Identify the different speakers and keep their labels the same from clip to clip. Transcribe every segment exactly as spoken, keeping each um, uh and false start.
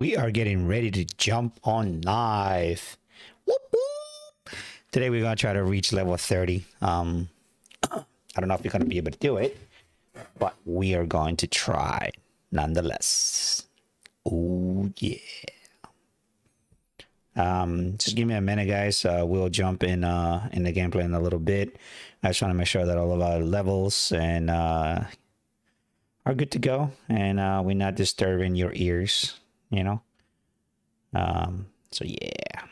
Speaker 1: We are getting ready to jump on live. Whoop, whoop. Today we're gonna try to reach level thirty. Um, I don't know if we're gonna be able to do it, but we are going to try nonetheless. Oh yeah. Um, just give me a minute, guys. Uh, we'll jump in uh, in the gameplay in a little bit. I just want to make sure that all of our levels and uh, are good to go, and uh, we're not disturbing your ears. You know. Um. So yeah.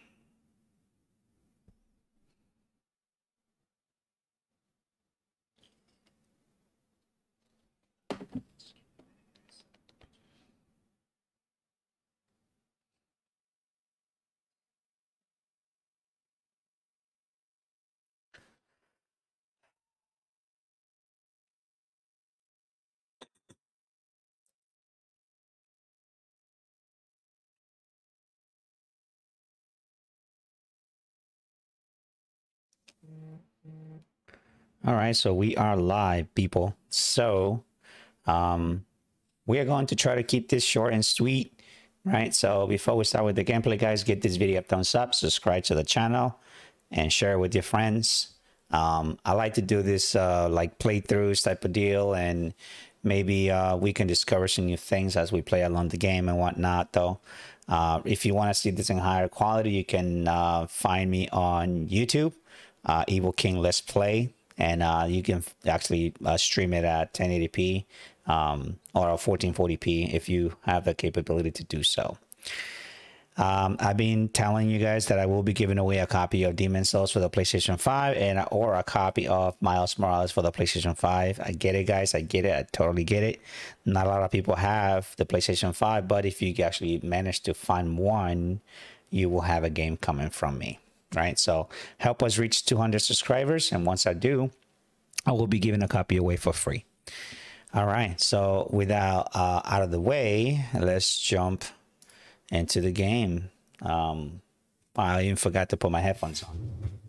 Speaker 1: All right, so we are live, people. So, um, we are going to try to keep this short and sweet, right? So before we start with the gameplay, guys, give this video a thumbs up, subscribe to the channel, and share with your friends. Um, I like to do this uh, like playthroughs type of deal, and maybe uh, we can discover some new things as we play along the game and whatnot. Though, uh, if you want to see this in higher quality, you can uh, find me on YouTube, uh, Evil King Let's Play. And uh, you can actually uh, stream it at ten eighty p um, or fourteen forty p if you have the capability to do so. Um, I've been telling you guys that I will be giving away a copy of Demon's Souls for the PlayStation five and or a copy of Miles Morales for the PlayStation five. I get it, guys. I get it. I totally get it. Not a lot of people have the PlayStation five, but if you actually manage to find one, you will have a game coming from me. Right, so help us reach two hundred subscribers, and once I do, I will be giving a copy away for free. All right, so without uh, out of the way, let's jump into the game. Um, I even forgot to put my headphones on.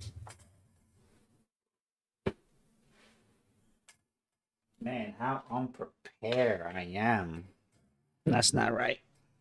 Speaker 1: Man, how unprepared I am. That's not right.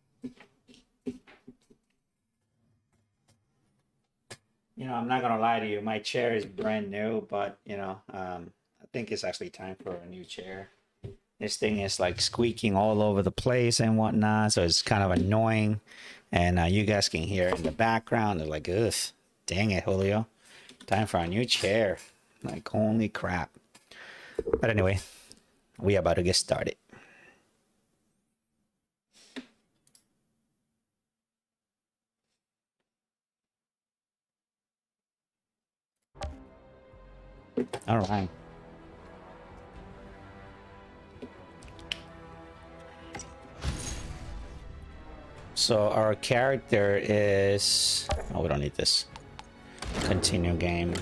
Speaker 1: You know, I'm not gonna lie to you. My chair is brand new, but you know, um, I think it's actually time for a new chair. This thing is like squeaking all over the place and whatnot, so it's kind of annoying. And uh, you guys can hear it in the background. They're like, ugh, dang it, Julio. Time for a new chair. Like, holy crap. But anyway, we are about to get started. All right. So our character is... Oh, we don't need this. Continue game.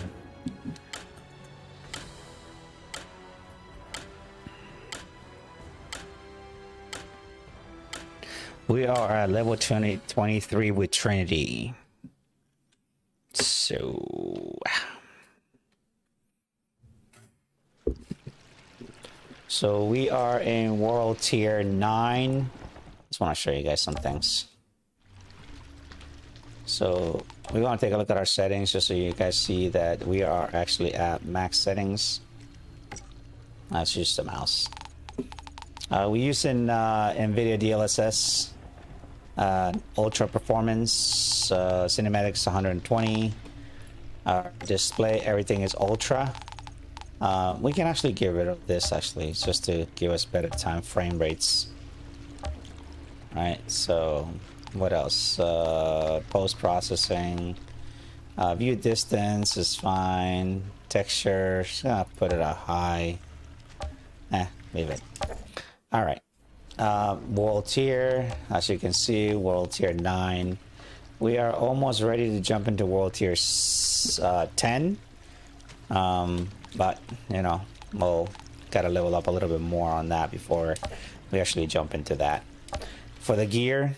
Speaker 1: We are at level twenty, twenty-three with Trinity. So... So we are in world tier nine. Just want to show you guys some things. So we're going to take a look at our settings just so you guys see that we are actually at max settings. Let's use the mouse. Uh, we're using uh, NVIDIA D L S S, uh, ultra performance, uh, cinematics one hundred twenty. Our display, everything is ultra. Uh, we can actually get rid of this actually, just to give us better time frame rates. Right, so what else? Uh, post processing, uh, view distance is fine. Texture, just gonna put it at high. Eh, leave it. All right. Uh, world tier, as you can see, world tier nine. We are almost ready to jump into world tier uh, ten. Um, but you know, we'll gotta level up a little bit more on that before we actually jump into that. For the gear,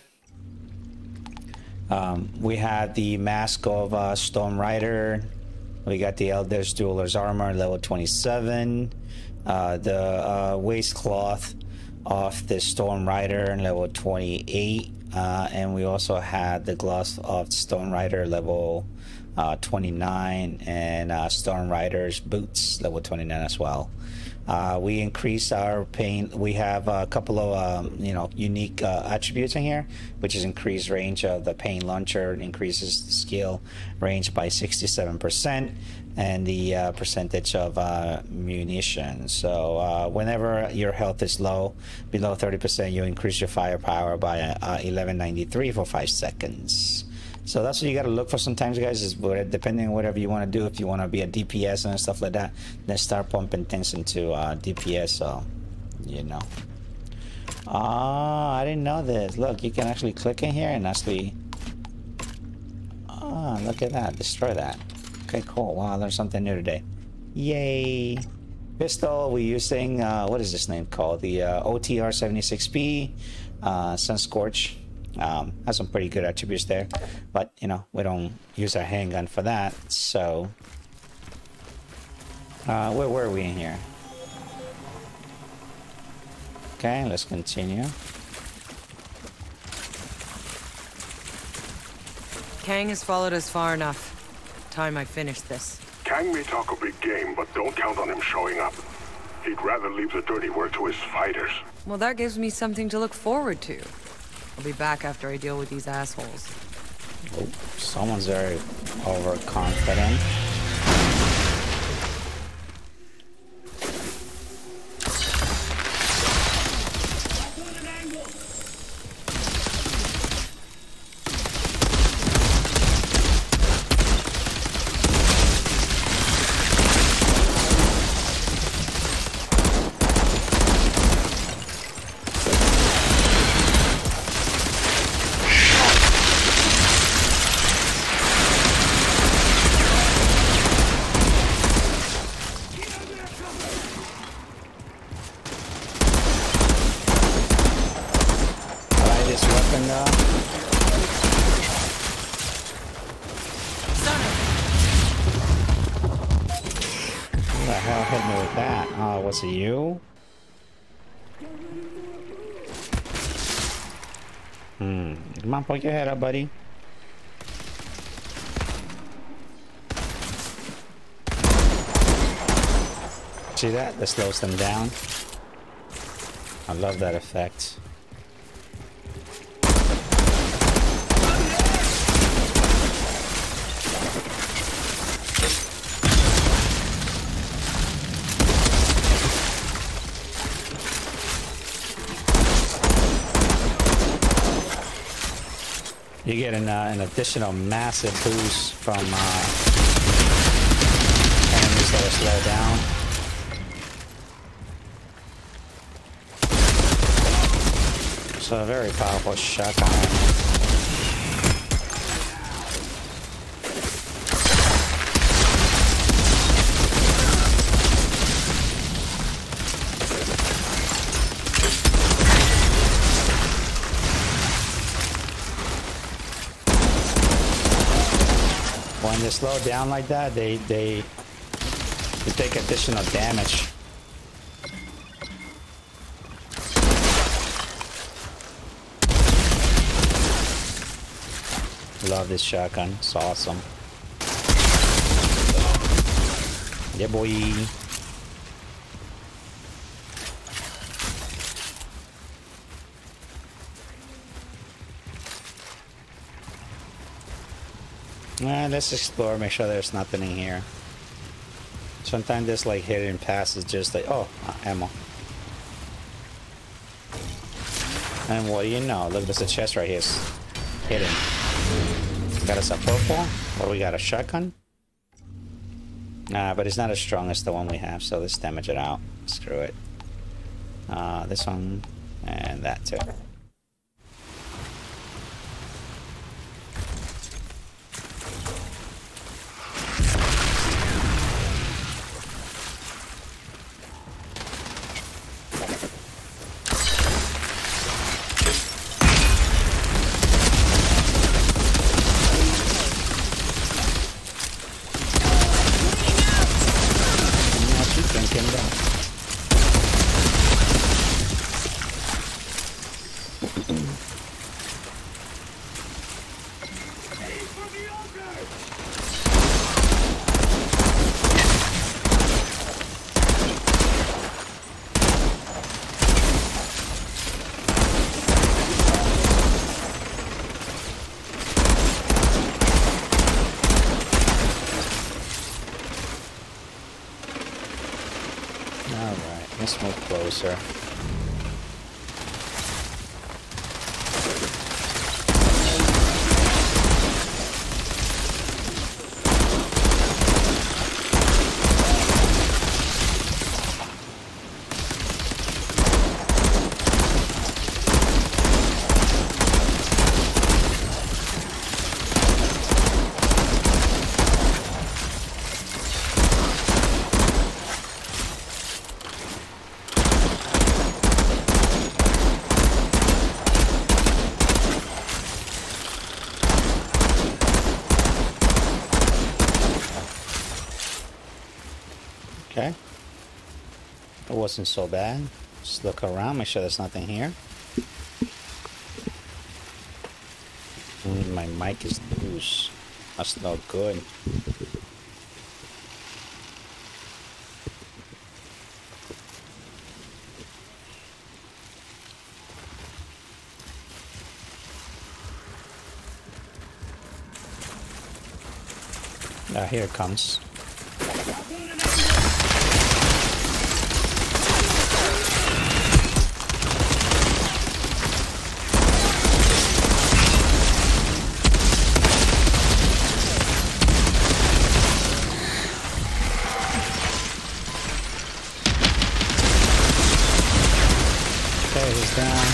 Speaker 1: um, we have the mask of uh, Storm Rider. We got the Eldritch Dueler's armor, level twenty-seven. Uh, the uh, waistcloth of the Storm Rider, level twenty-eight. uh, and we also had the gloves of Stone Rider level uh, twenty-nine, and uh, Stone Rider's boots level twenty-nine as well. Uh, we increased our pain. We have a couple of um, you know unique uh, attributes in here, which is increased range of the pain launcher, increases the skill range by sixty-seven percent, and the uh, percentage of uh, munition. So uh, whenever your health is low, below thirty percent, you increase your firepower by uh, eleven ninety-three for five seconds. So that's what you got to look for sometimes, guys, is where, depending on whatever you want to do. If you want to be a D P S and stuff like that, then start pumping things into uh, D P S, so, you know. Oh, I didn't know this. Look, you can actually click in here and actually... Oh, look at that. Destroy that. Okay, cool. Wow, I learned something new today. Yay. Pistol, we're using, uh, what is this name called? The uh, O T R seventy-six P, uh, Sunscorch. Um, has some pretty good attributes there, but you know we don't use our handgun for that. So, uh, where were we in here? Okay, let's continue.
Speaker 2: Kang has followed us far enough. Time I finish this.
Speaker 3: Kang may talk a big game, but don't count on him showing up. He'd rather leave the dirty work to his fighters.
Speaker 2: Well, that gives me something to look forward to. I'll be back after I deal with these assholes.
Speaker 1: Oh, someone's very overconfident. Was it you? Hmm. Come on, poke your head up, buddy. See that? That slows them down. I love that effect. You get an, uh, an additional massive boost from uh, enemies that are slowed down. So a very powerful shotgun. When they slow down like that, they they they take additional damage. Love this shotgun. It's awesome. Yeah, boy. Uh, let's explore, make sure there's nothing in here. Sometimes this like hidden passes just like, oh, uh, ammo. And what do you know? Look, there's a chest right here. It's hidden. Got us a purple. What do we got? A shotgun? Nah, but it's not as strong as the one we have, so let's damage it out. Screw it. Uh, this one and that too. Alright, let's move closer. Okay. It wasn't so bad. Just look around, make sure there's nothing here. Mm, my mic is loose. That's not good. Ah, here it comes. Okay, he's down.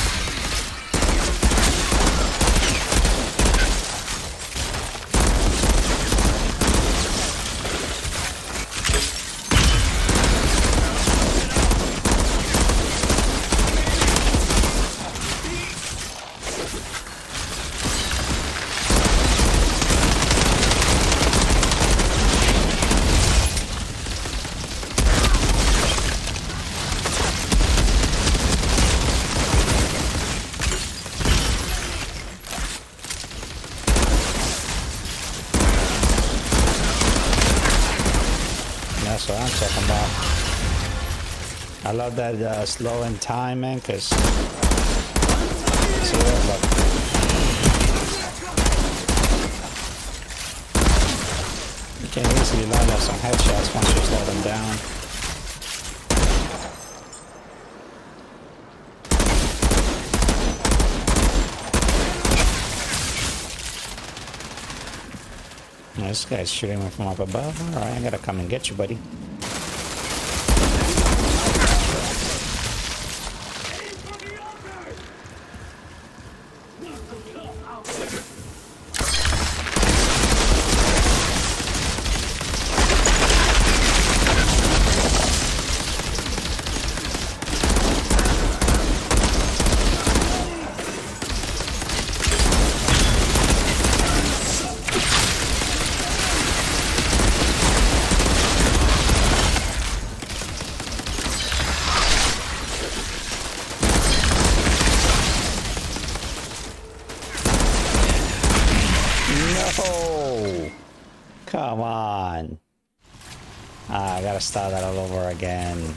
Speaker 1: That's what I'm talking about. I love that uh, slow in time, man, because see that, look. You can easily line up some headshots once you slow them down. This guy's shooting me from up above. Alright, I gotta come and get you, buddy. No! Come on. Ah, I gotta start that all over again.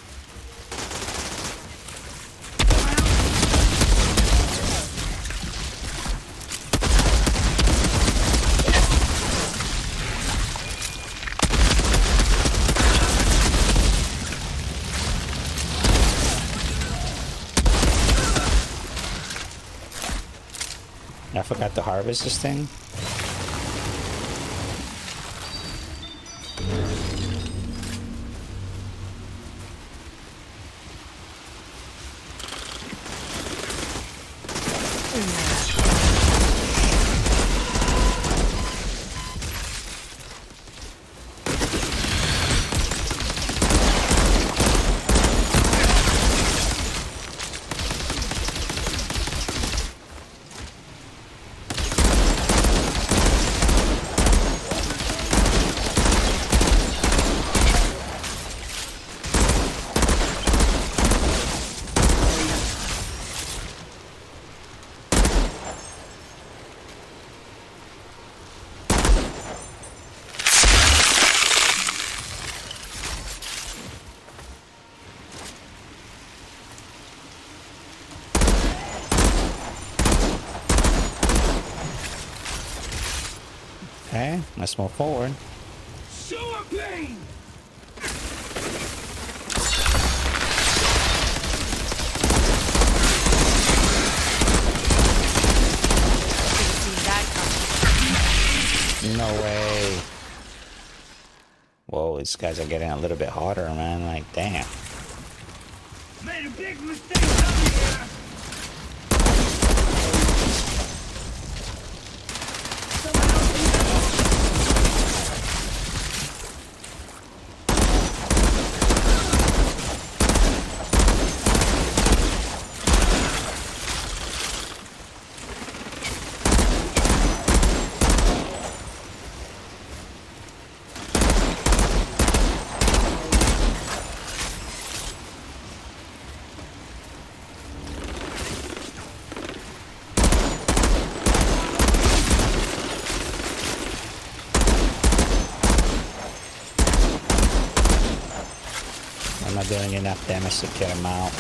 Speaker 1: I forgot to harvest this thing. Okay, let's move forward.
Speaker 4: Sewer pain!
Speaker 1: guys are getting a little bit harder, man. Like, damn.
Speaker 4: Made a big mistake coming here.
Speaker 1: I'm not doing enough damage to kill him out.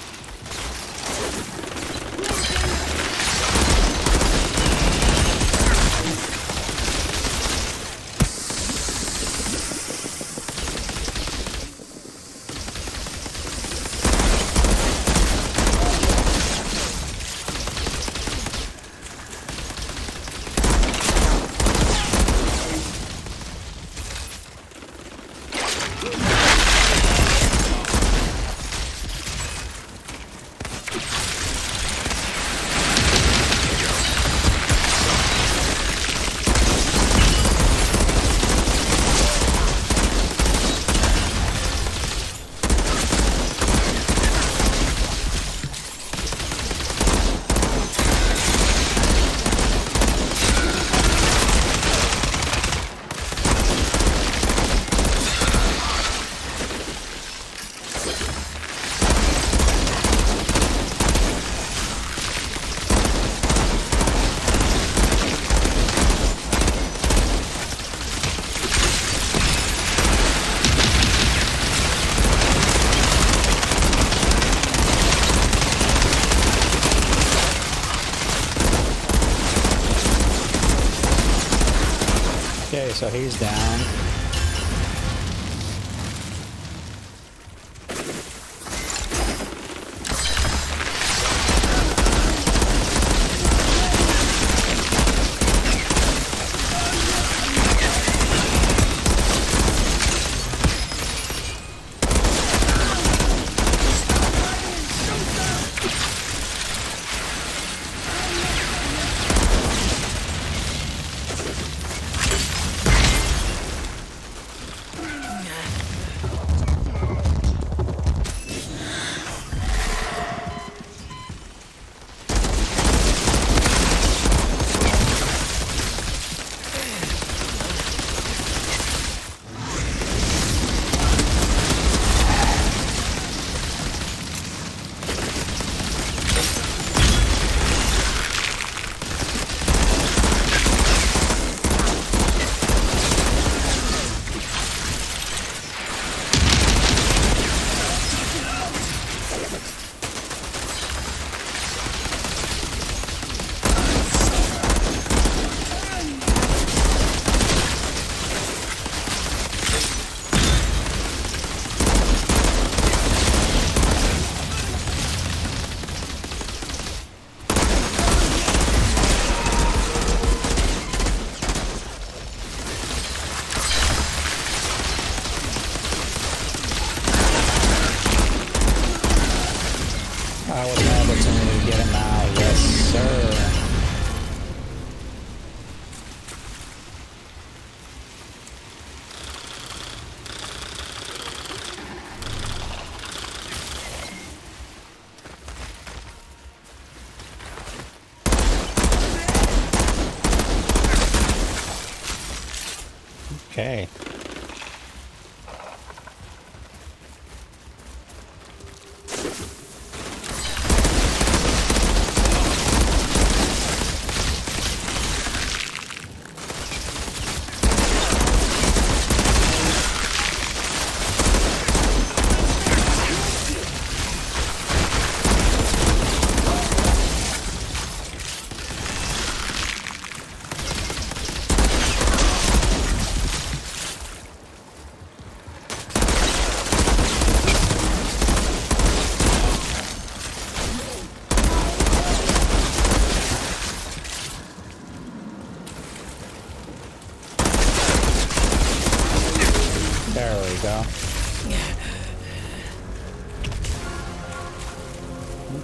Speaker 1: Okay, so he's down.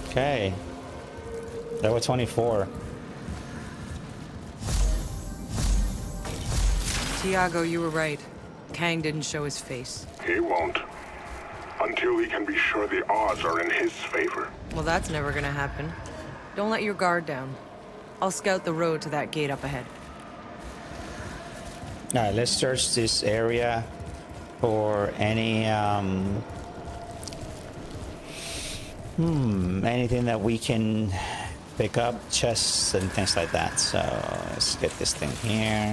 Speaker 1: Okay. There were twenty-four.
Speaker 2: Tiago, you were right. Kang didn't show his face.
Speaker 3: He won't. Until he can be sure the odds are in his favor.
Speaker 2: Well, that's never gonna happen. Don't let your guard down. I'll scout the road to that gate up ahead.
Speaker 1: Alright, let's search this area for any, um... Hmm, anything that we can pick up, chests and things like that. So, let's get this thing here.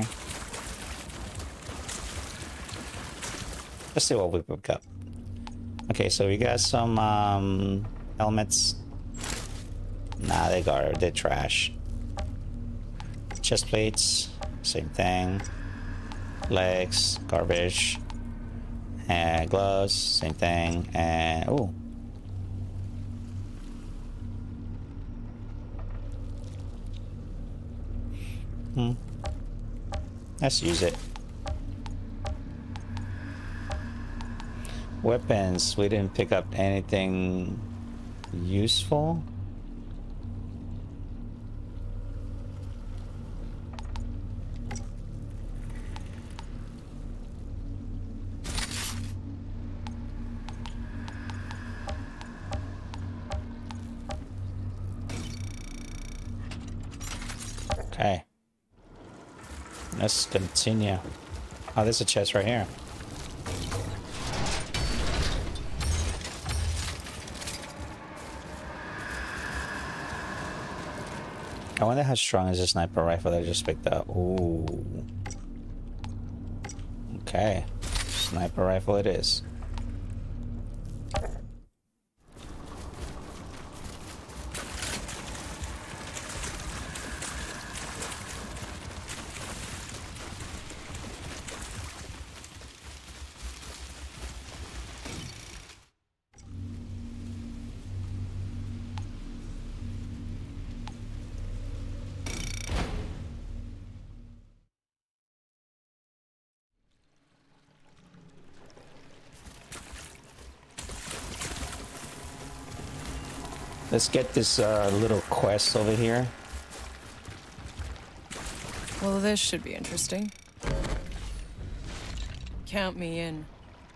Speaker 1: Let's see what we pick up. Okay, so we got some um, helmets. Nah, they got they're trash. Chest plates, same thing. Legs, garbage. And gloves, same thing. And oh, hmm. Let's use it. Weapons, we didn't pick up anything useful. Okay. Let's continue. Oh, there's a chest right here. I wonder how strong is this sniper rifle that I just picked up. Ooh. Okay. Sniper rifle it is. Let's get this uh, little quest over here.
Speaker 2: Well, this should be interesting. Count me in.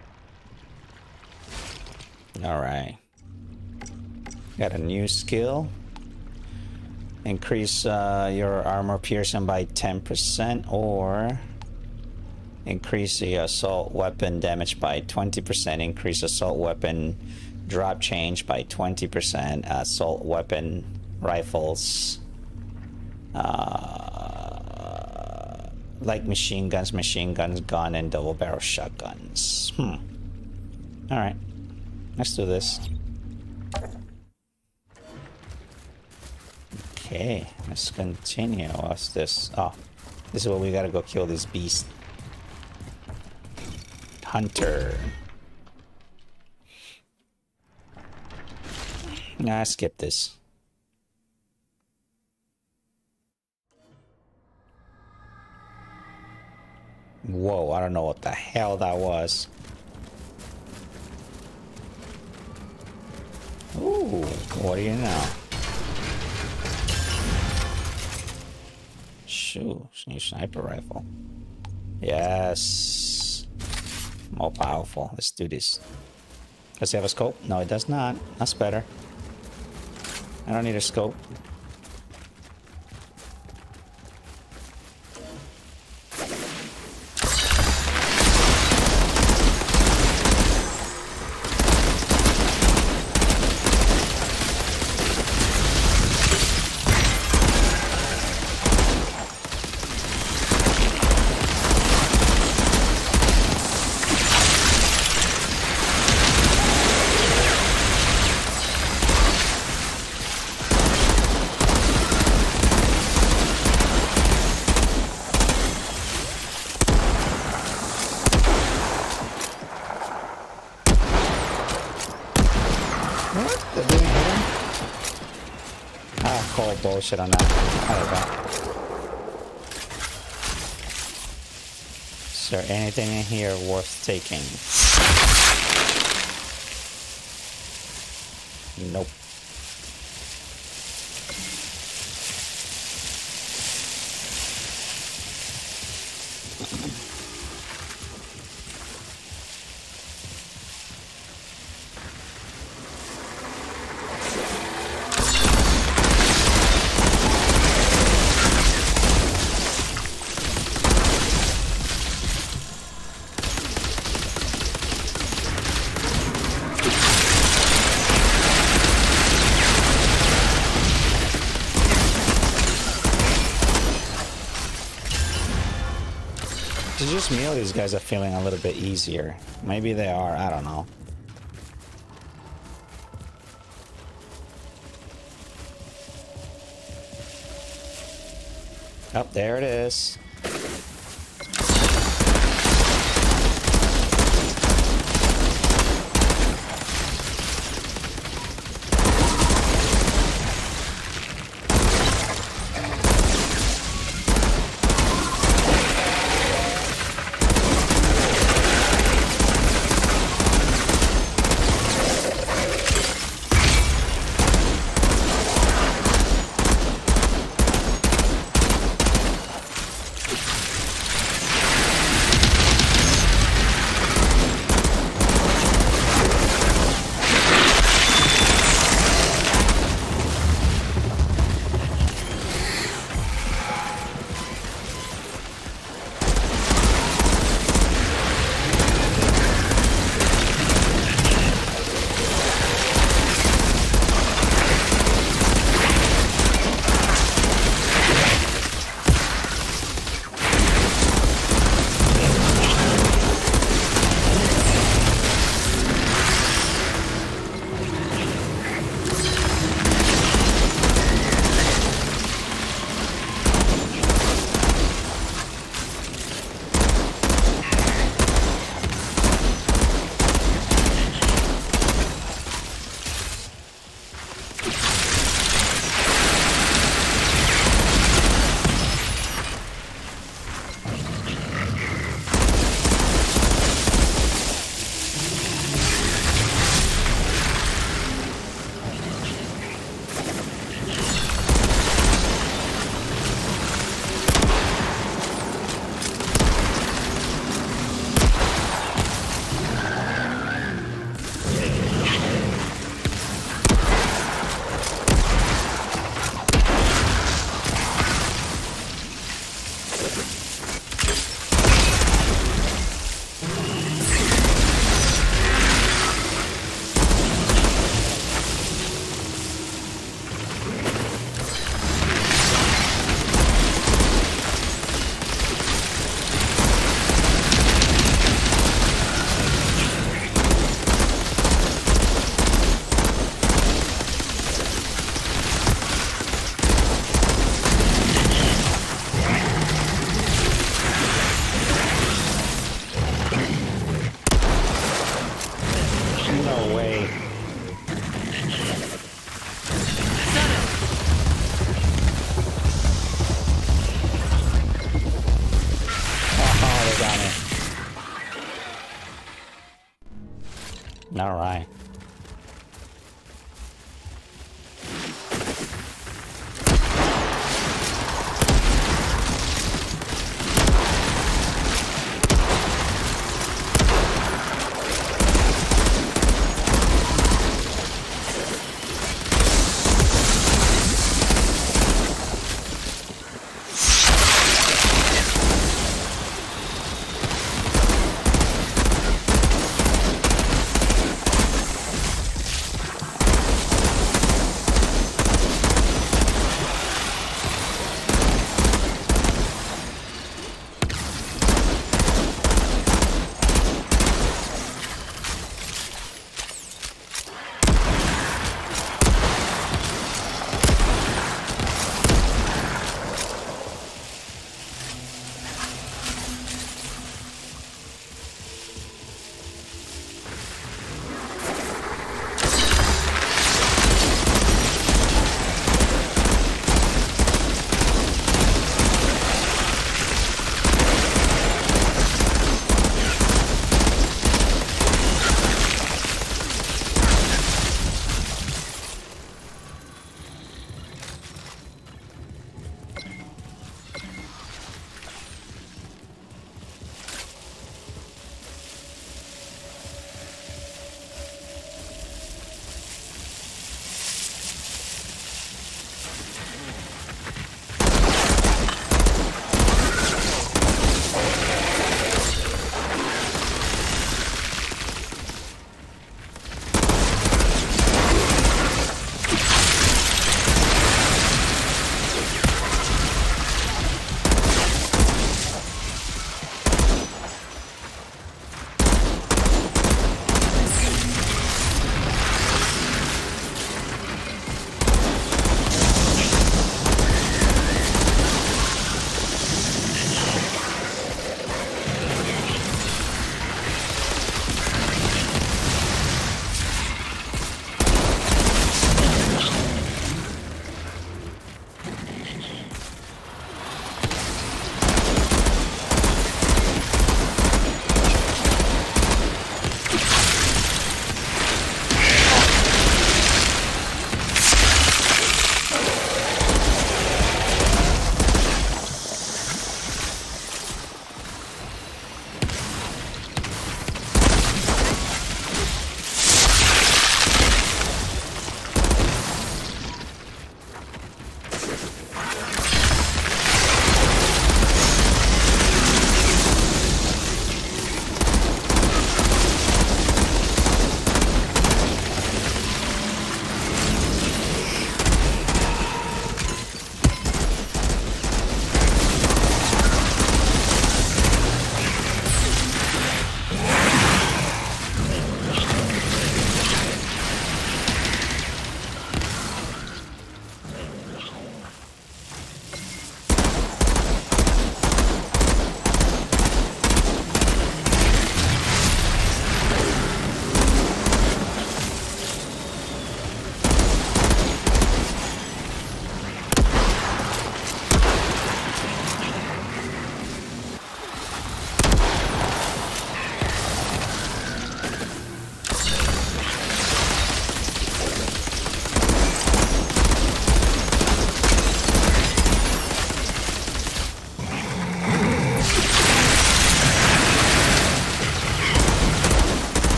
Speaker 1: All right. Got a new skill. Increase uh, your armor piercing by ten percent or increase the assault weapon damage by twenty percent. Increase assault weapon drop change by twenty percent. Assault weapon rifles. Uh, like machine guns, machine guns, gun, and double barrel shotguns. Hmm. All right. Let's do this. Okay, let's continue. What's this? Oh, this is where we gotta go kill this beast. Hunter. Nah, skip this. Whoa, I don't know what the hell that was. Ooh, what do you know? Shoo, new sniper rifle. Yes. More powerful. Let's do this. Does it have a scope? No, it does not. That's better. I don't need a scope. Bullshit on that. Is there anything in here worth taking? Nope. just me or these guys are feeling a little bit easier? Maybe they are, I don't know. Oh, there it is.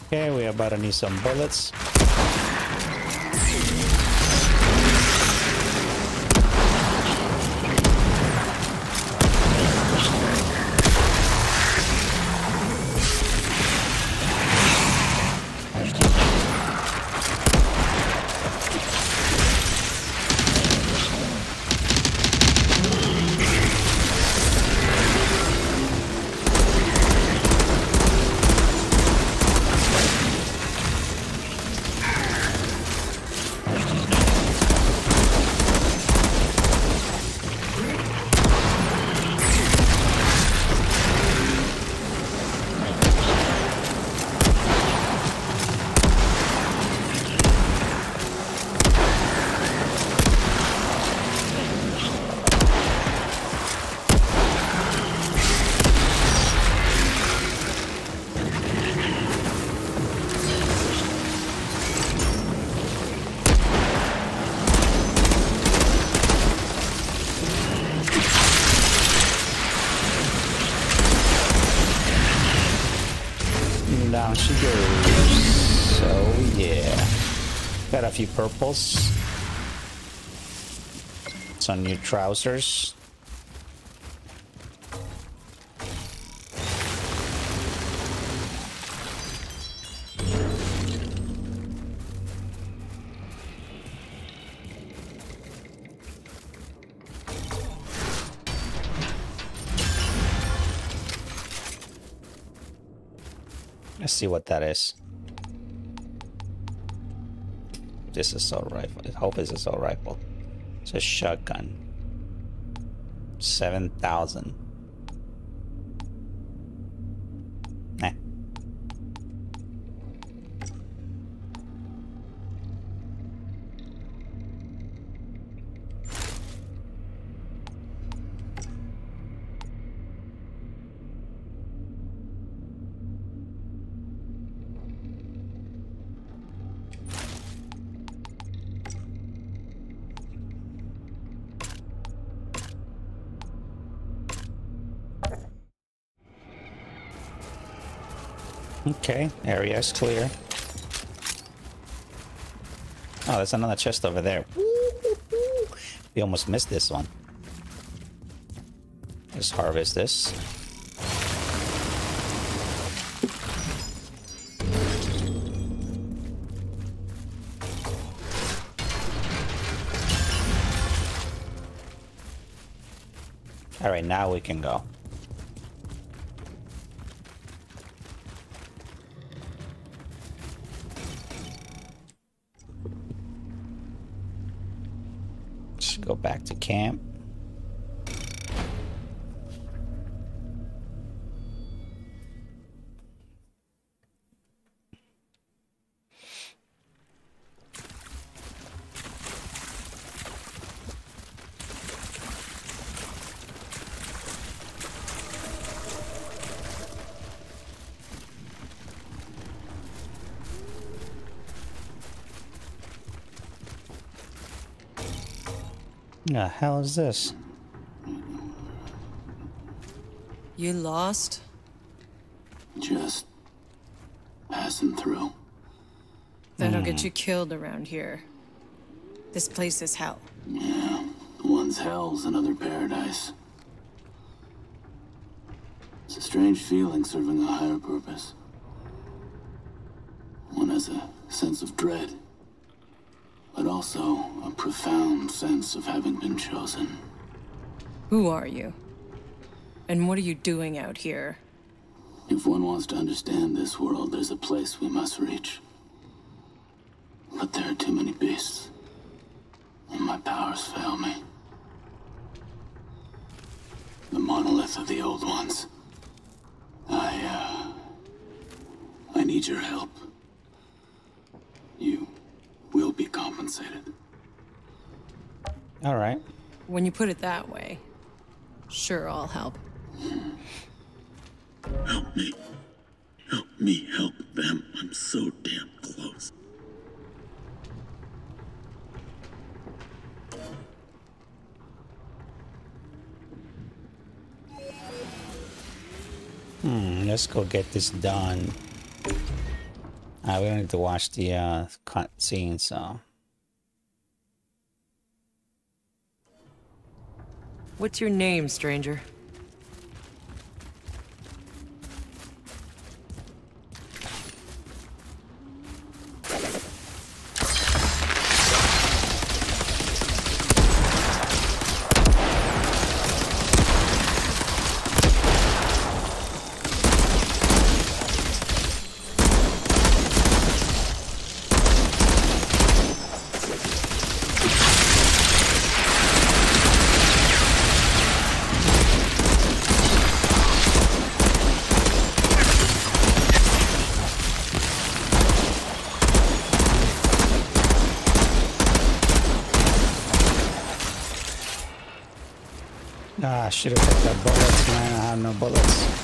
Speaker 1: Okay, we're about to need some bullets. Down she goes. So yeah, got a few purples. Some new trousers. Let's see what that is. This is assault rifle. I hope it's assault rifle. It's a shotgun. Seven thousand. Nah. Okay, area is clear. Oh, there's another chest over there. We almost missed this one. Let's harvest this. All right, now we can go. Go back to camp. The hell is this?
Speaker 2: You lost?
Speaker 5: Just passing through.
Speaker 2: That'll get you killed around here. This place is hell.
Speaker 5: Yeah, one's hell's another paradise. It's a strange feeling serving a higher purpose. One has a sense of dread, but also a profound sense of having been chosen.
Speaker 2: Who are you? And what are you doing out here?
Speaker 5: If one wants to understand this world, there's a place we must reach. But there are too many beasts, and my powers fail me. The monolith of the old ones. I, uh... I need your help. You will be compensated.
Speaker 1: All right.
Speaker 2: When you put it that way, sure, I'll help.
Speaker 5: Help me. Help me help them. I'm so damn close.
Speaker 1: Hmm, let's go get this done. Uh, we don't need to watch the uh, cut scene, so.
Speaker 2: What's your name, stranger?
Speaker 1: Ah, I should have picked up bullets, man. I have no bullets.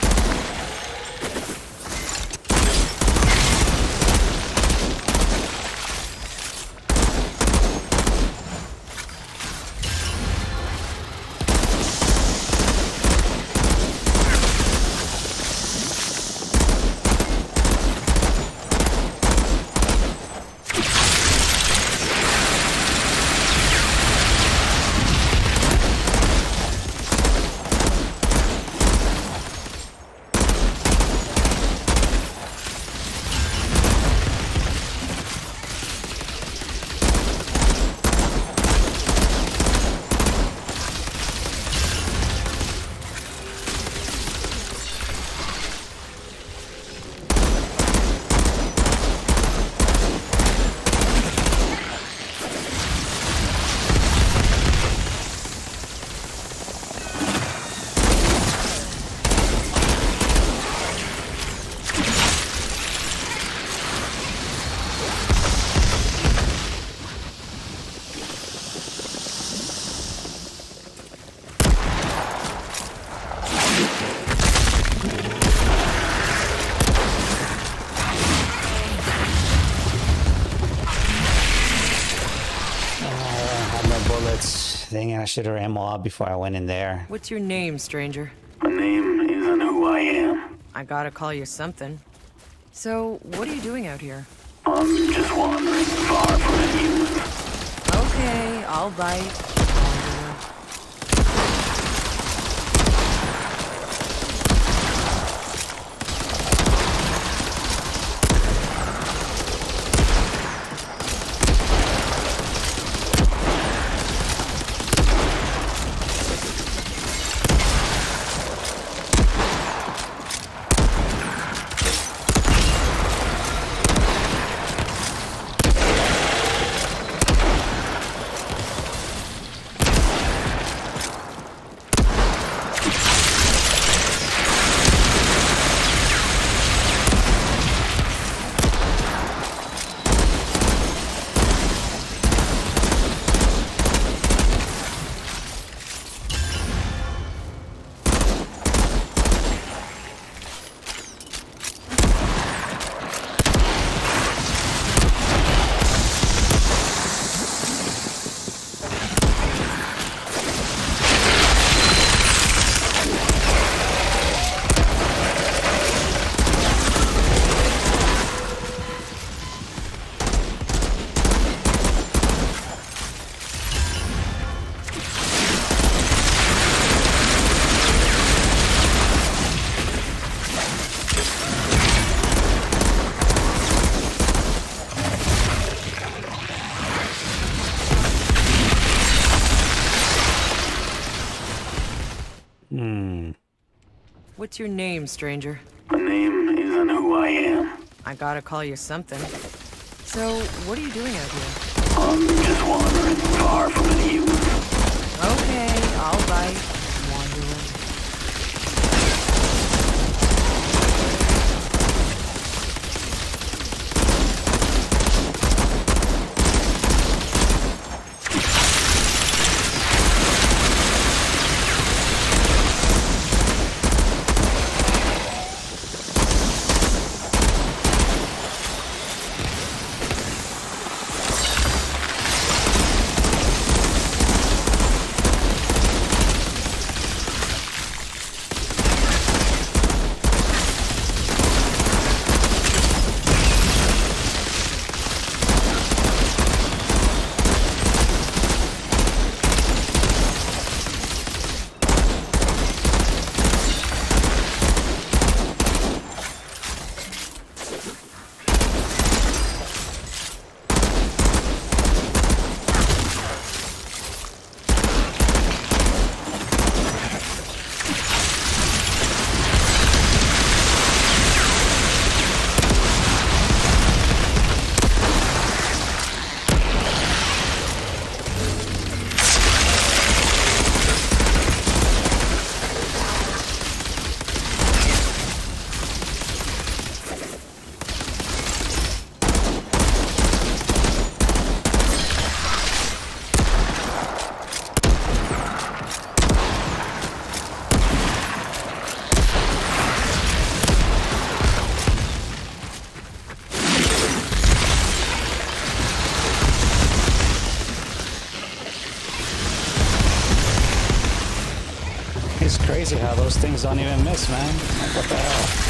Speaker 1: Dang it, I should have ammo out before I went in there.
Speaker 2: What's your name, stranger?
Speaker 5: My name isn't who I am.
Speaker 2: I gotta call you something. So, what are you doing out here?
Speaker 5: I'm just wandering far from the humans.
Speaker 2: Okay, I'll bite. What's your name, stranger?
Speaker 5: My name isn't who I am.
Speaker 2: I gotta call you something. So, what are you doing out here?
Speaker 5: I'm just wandering far from the humans.
Speaker 2: Okay, I'll bite. Wanderer.
Speaker 1: crazy how those things don't even miss, man. Like, what the hell?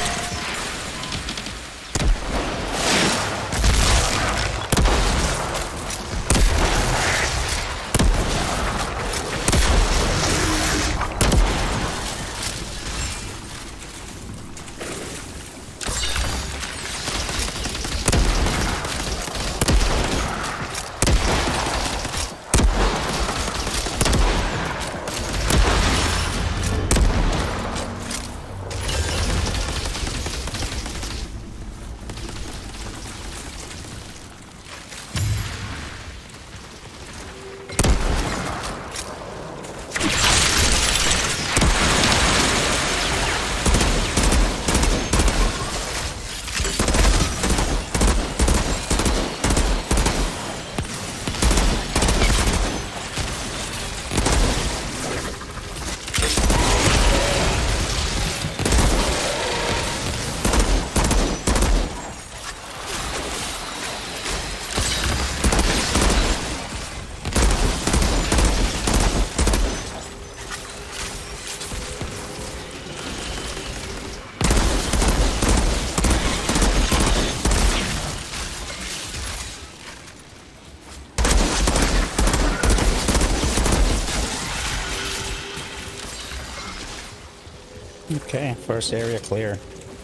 Speaker 1: Okay, first area clear.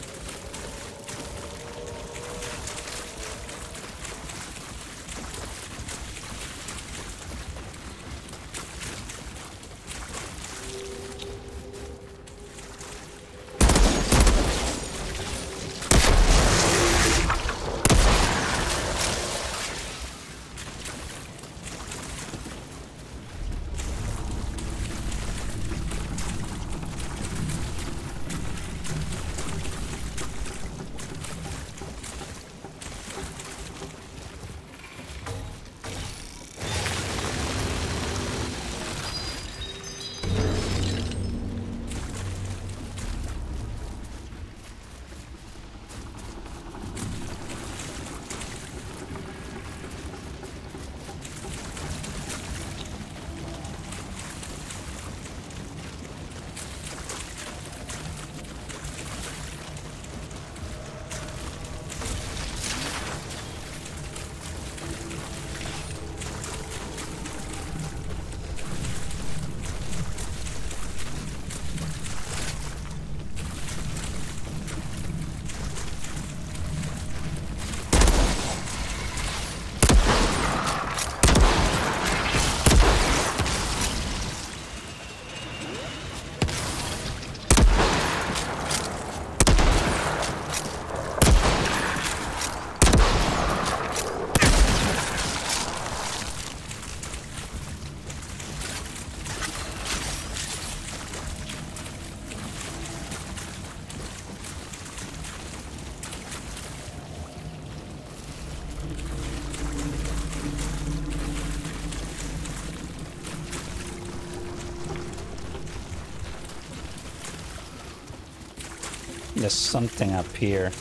Speaker 1: There's something up here.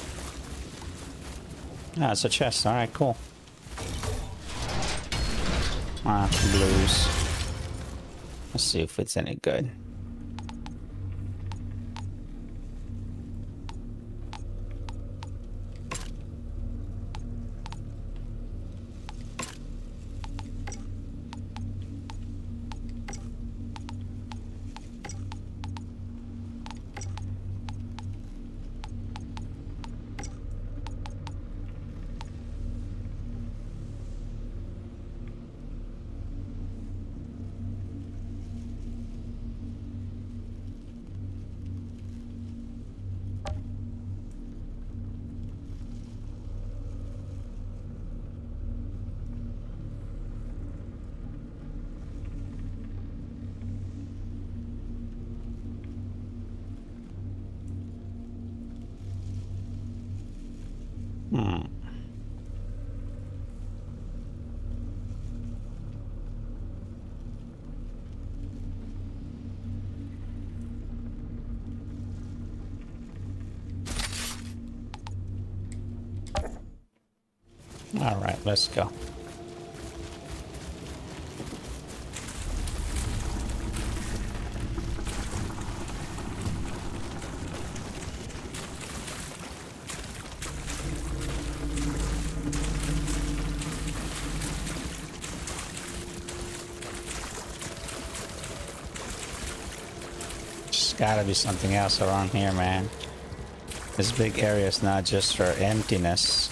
Speaker 1: Ah, it's a chest. Alright, cool. Ah, blues. Let's see if it's any good. Hmm. All right, let's go. gotta be something else around here, man. This big area is not just for emptiness.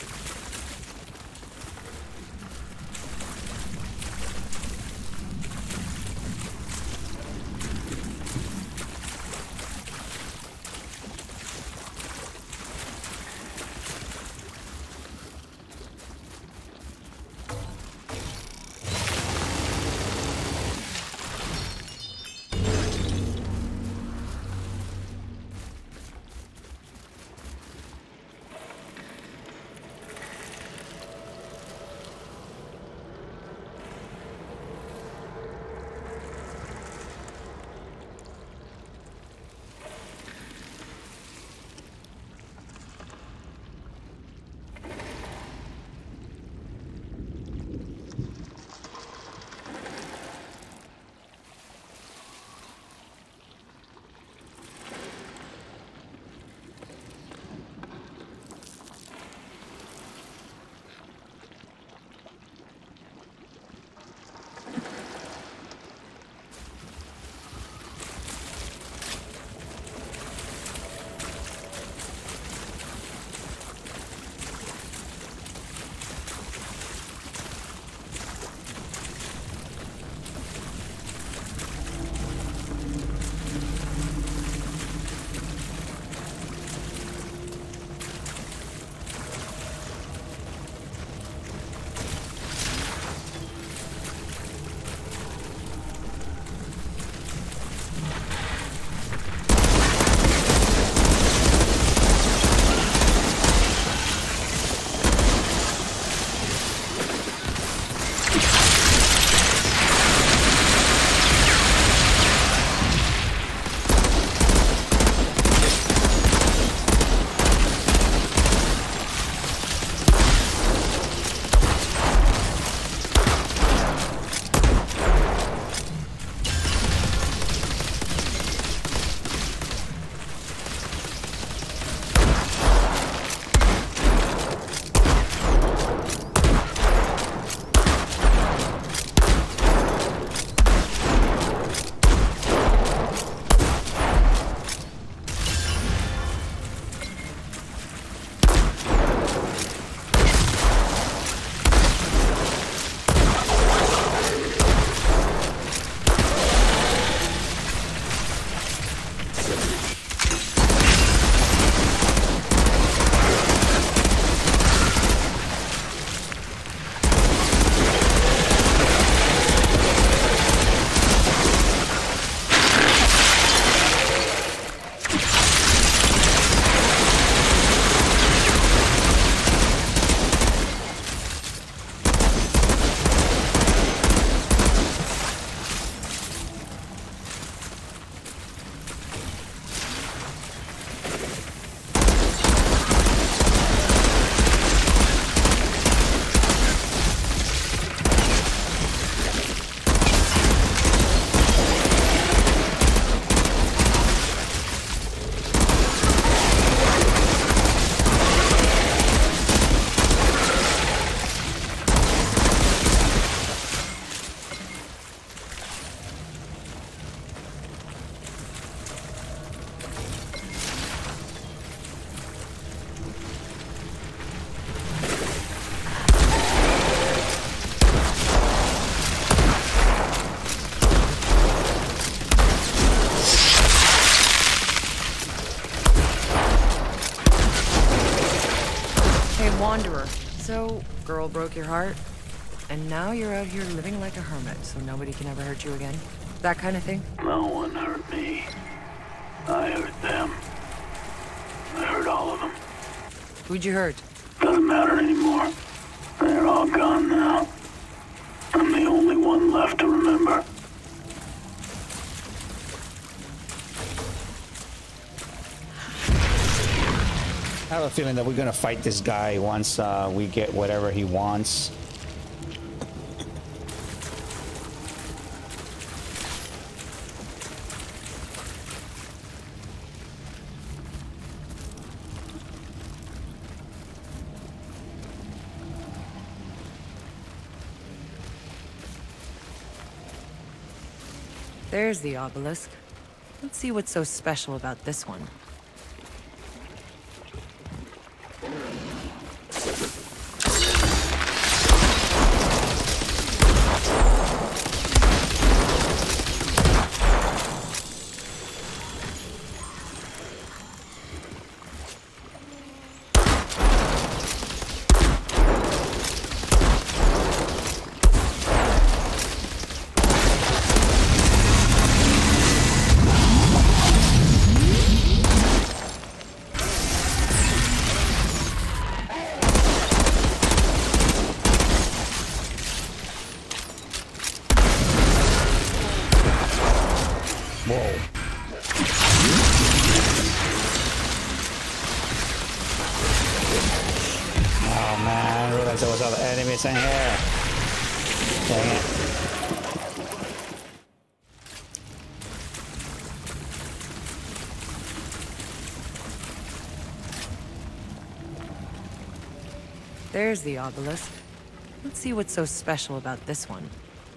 Speaker 2: Wanderer. So, girl broke your heart, and now you're out here living like a hermit, so nobody can ever hurt you again? That kind of thing?
Speaker 5: No one hurt me. I hurt them. I hurt all of them.
Speaker 2: Who'd you hurt?
Speaker 5: Doesn't matter anymore. They're all gone now. I'm the only one left to remember.
Speaker 1: I have a feeling that we're gonna fight this guy once uh, we get whatever he wants.
Speaker 2: There's the obelisk. Let's see what's so special about this one.
Speaker 1: Oh man, I realized there was other enemies in here. Dang it.
Speaker 2: There's the obelisk. Let's see what's so special about this one.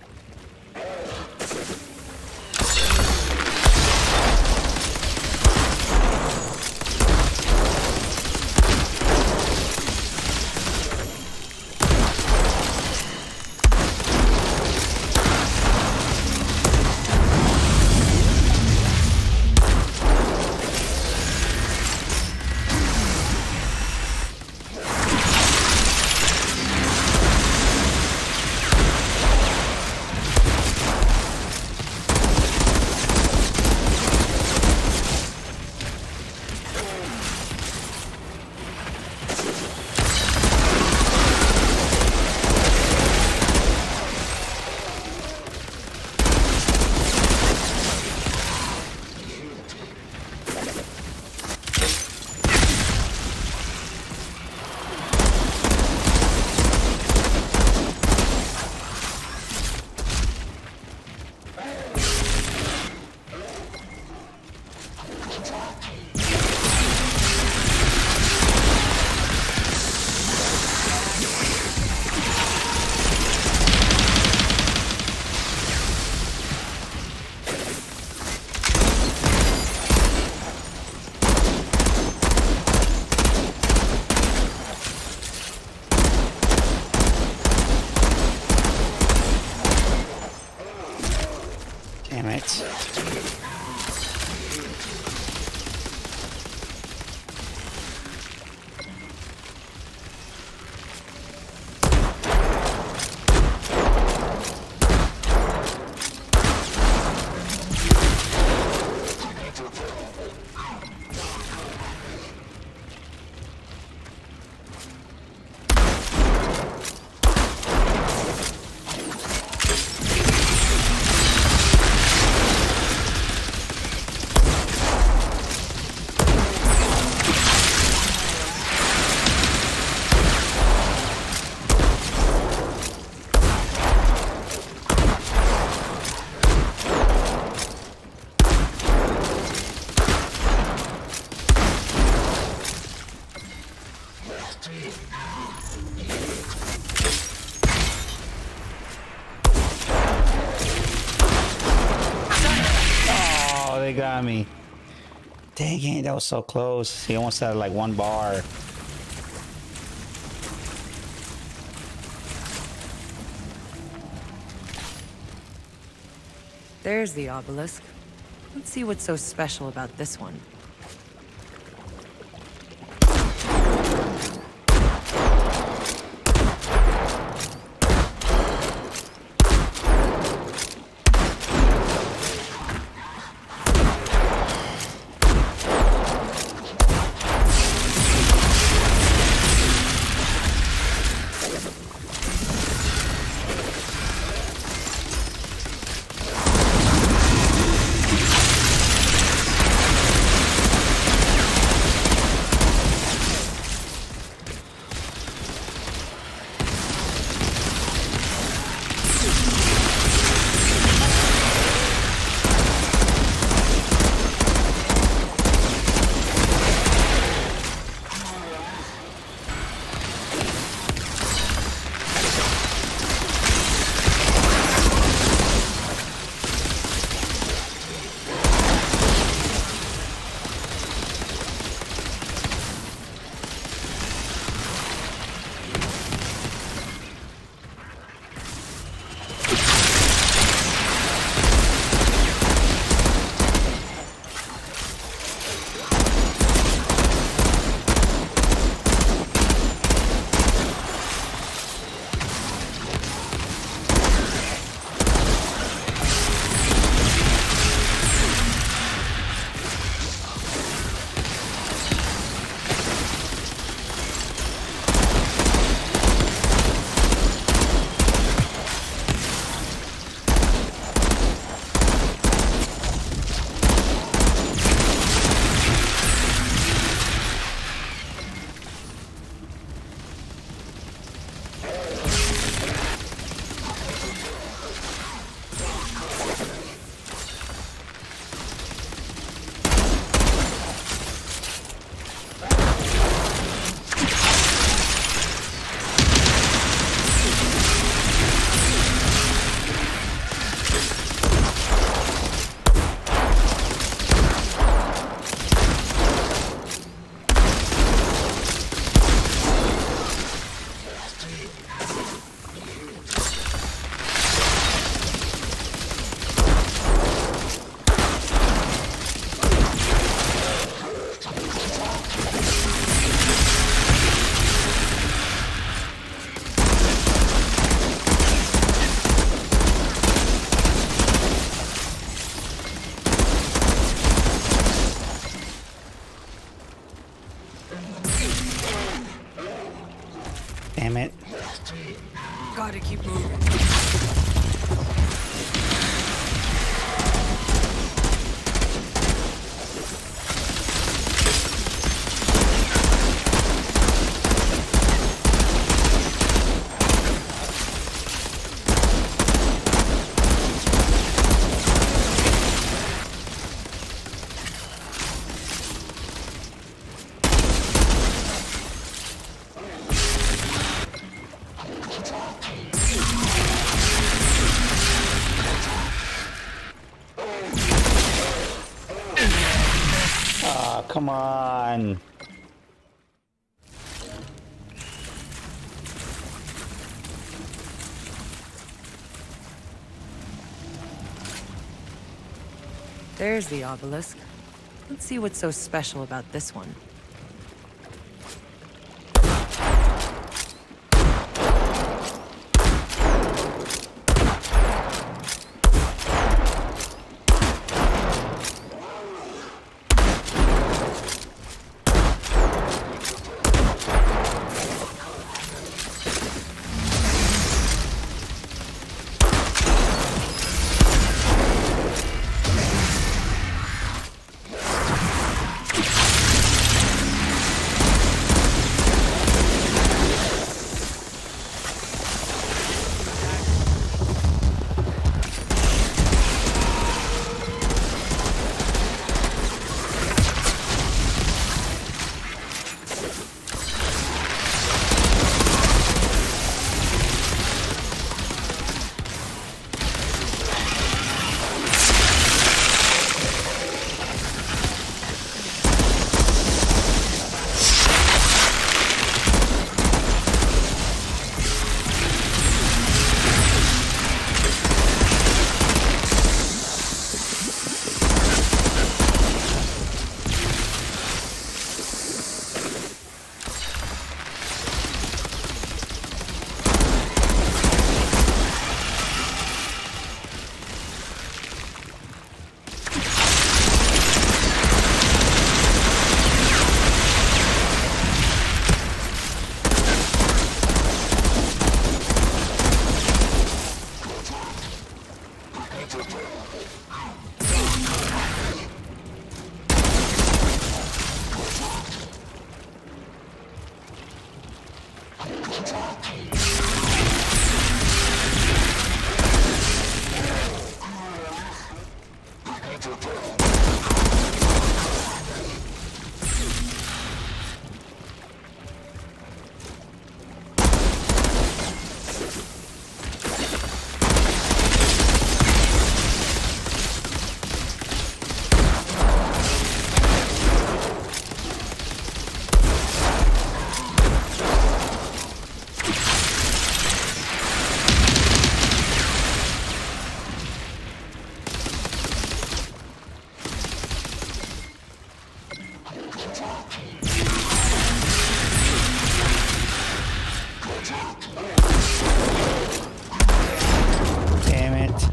Speaker 1: Damn it. Oh, they got me. Dang it, that was so close. He almost had like one bar.
Speaker 2: There's the obelisk. Let's see what's so special about this one.
Speaker 1: Damn it.
Speaker 2: Gotta keep moving.
Speaker 1: Ah, come on.
Speaker 2: There's the obelisk. Let's see what's so special about this one.
Speaker 1: Damn it.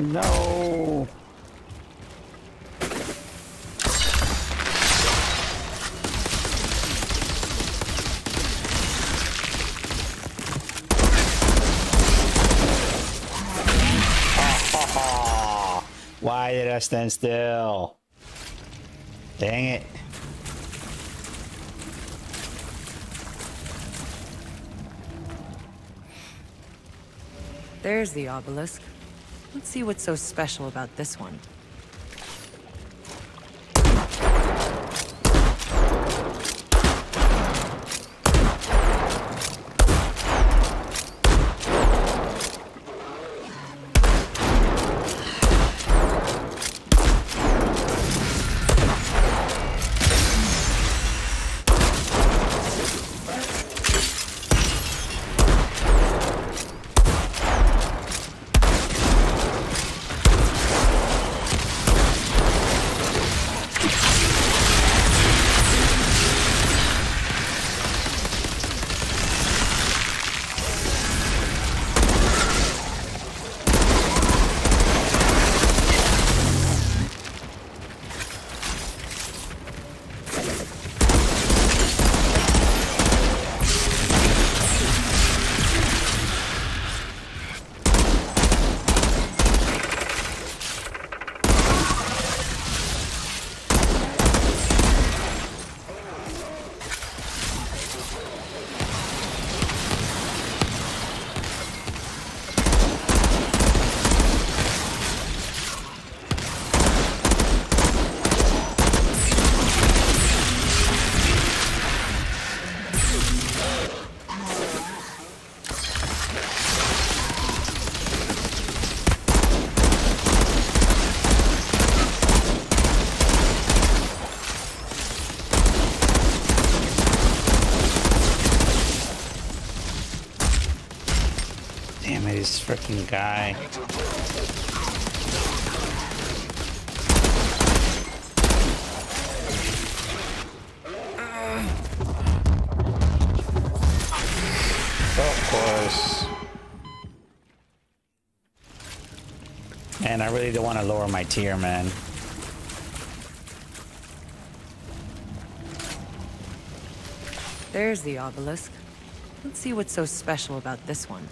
Speaker 1: No. Why did I stand still? Dang it.
Speaker 2: There's the obelisk. Let's see what's so special about this one.
Speaker 1: Damn it, this freaking guy. Of course. And I really don't want to lower my tier, man.
Speaker 2: There's the obelisk. Let's see what's so special about this one.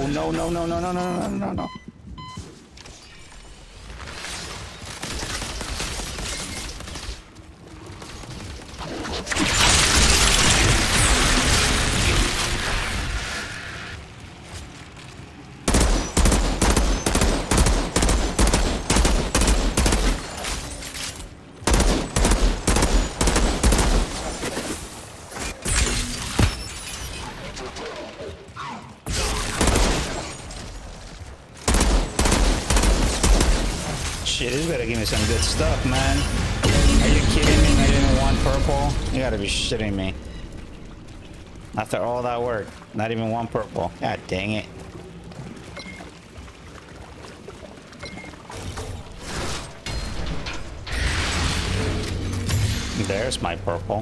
Speaker 1: no, no, no, no, no, no, no, no, no. Shit, this better give me some good stuff, man. Are you kidding me? Not even one purple? You gotta be shitting me. After all that work, not even one purple. God dang it. There's my purple.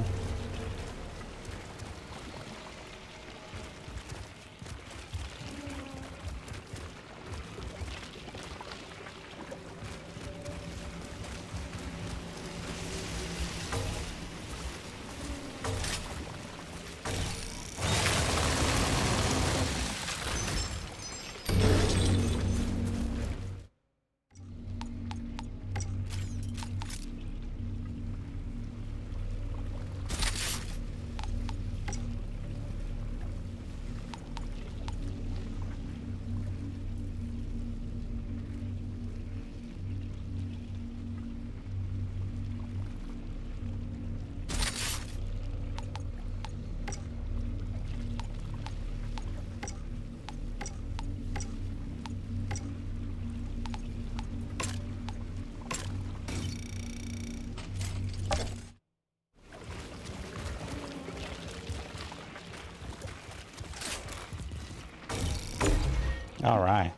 Speaker 1: All right.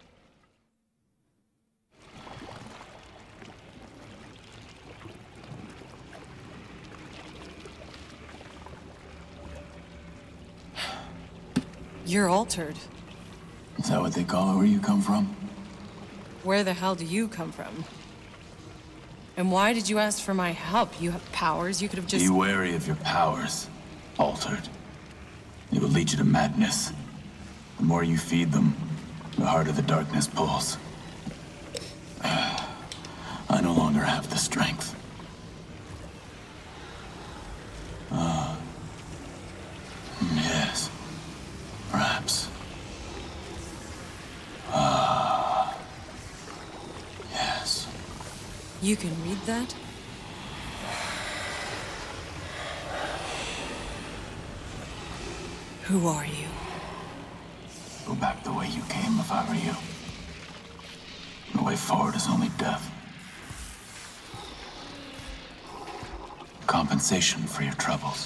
Speaker 2: You're altered.
Speaker 5: Is that what they call it where you come from?
Speaker 2: Where the hell do you come from? And why did you ask for my help? You have powers, you could have just...
Speaker 5: Be wary of your powers, Altered. It will lead you to madness. The more you feed them, the harder the darkness pulls. I no longer have the strength. Ah. Yes. Perhaps. Ah. Yes.
Speaker 2: You can read that? Who are you?
Speaker 5: Go back the way you came if I were you. The way forward is only death. Compensation for your troubles.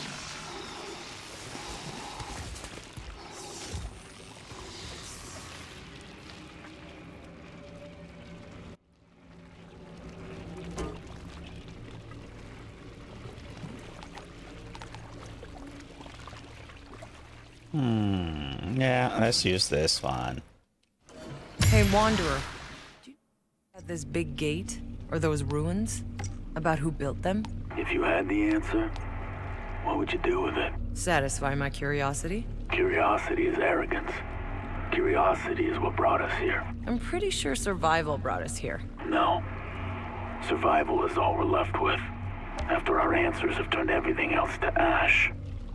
Speaker 1: Hmm. Yeah, let's use this one.
Speaker 2: Hey, Wanderer. Do you know about this big gate? Or those ruins? About who built them?
Speaker 6: If you had the answer, what would you do with it?
Speaker 2: Satisfy my curiosity?
Speaker 6: Curiosity is arrogance. Curiosity is what brought us here.
Speaker 2: I'm pretty sure survival brought us here.
Speaker 6: No. Survival is all we're left with, after our answers have turned everything else to ash.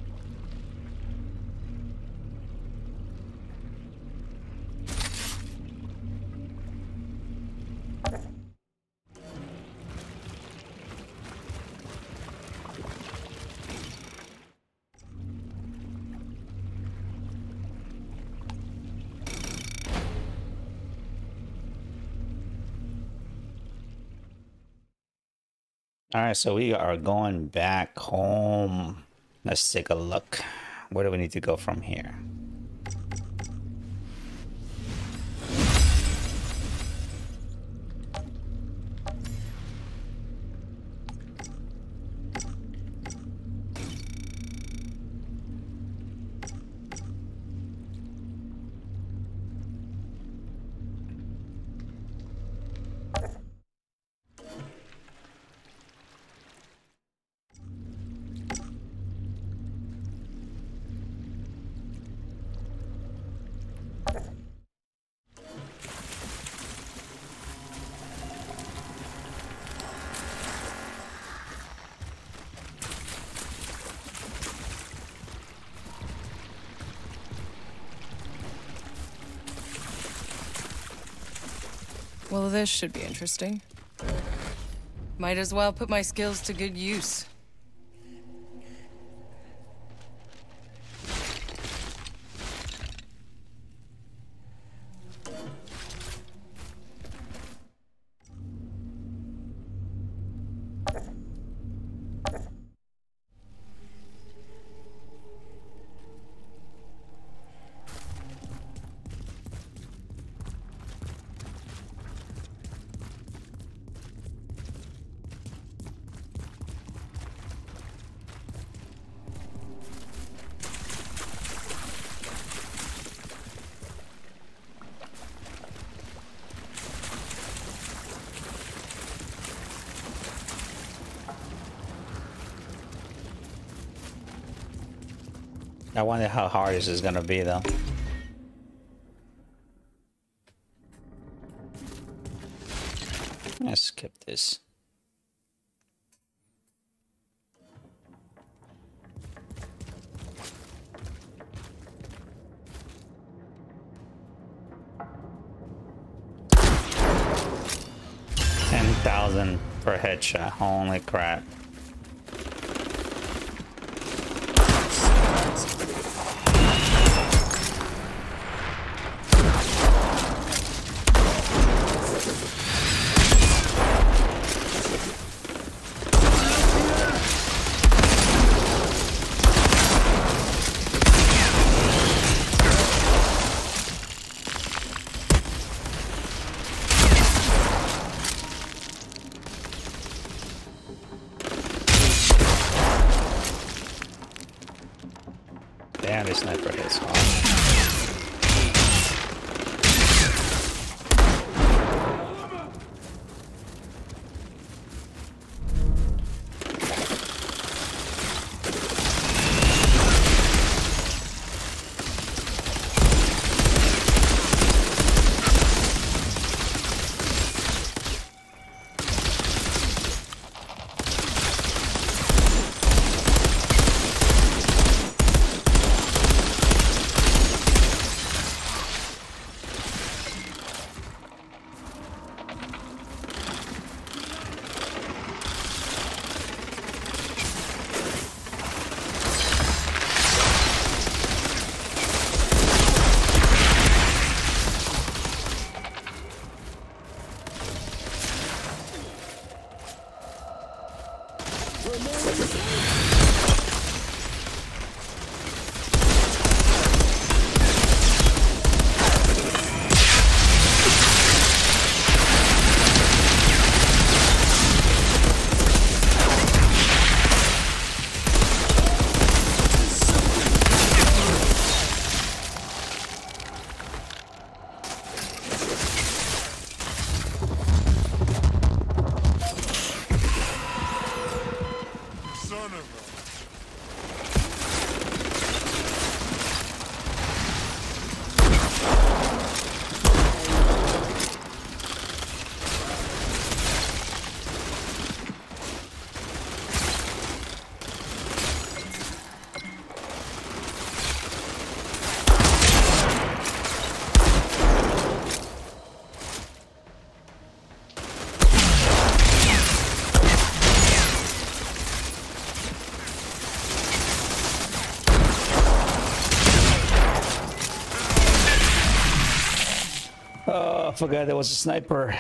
Speaker 1: All right, so we are going back home. Let's take a look. Where do we need to go from here?
Speaker 2: Well, this should be interesting. Might as well put my skills to good use.
Speaker 1: I wonder how hard this is gonna be though. Let's skip this. Ten thousand per headshot. Holy crap. Damn, this sniper hits hard. Oh, I forgot there was a sniper.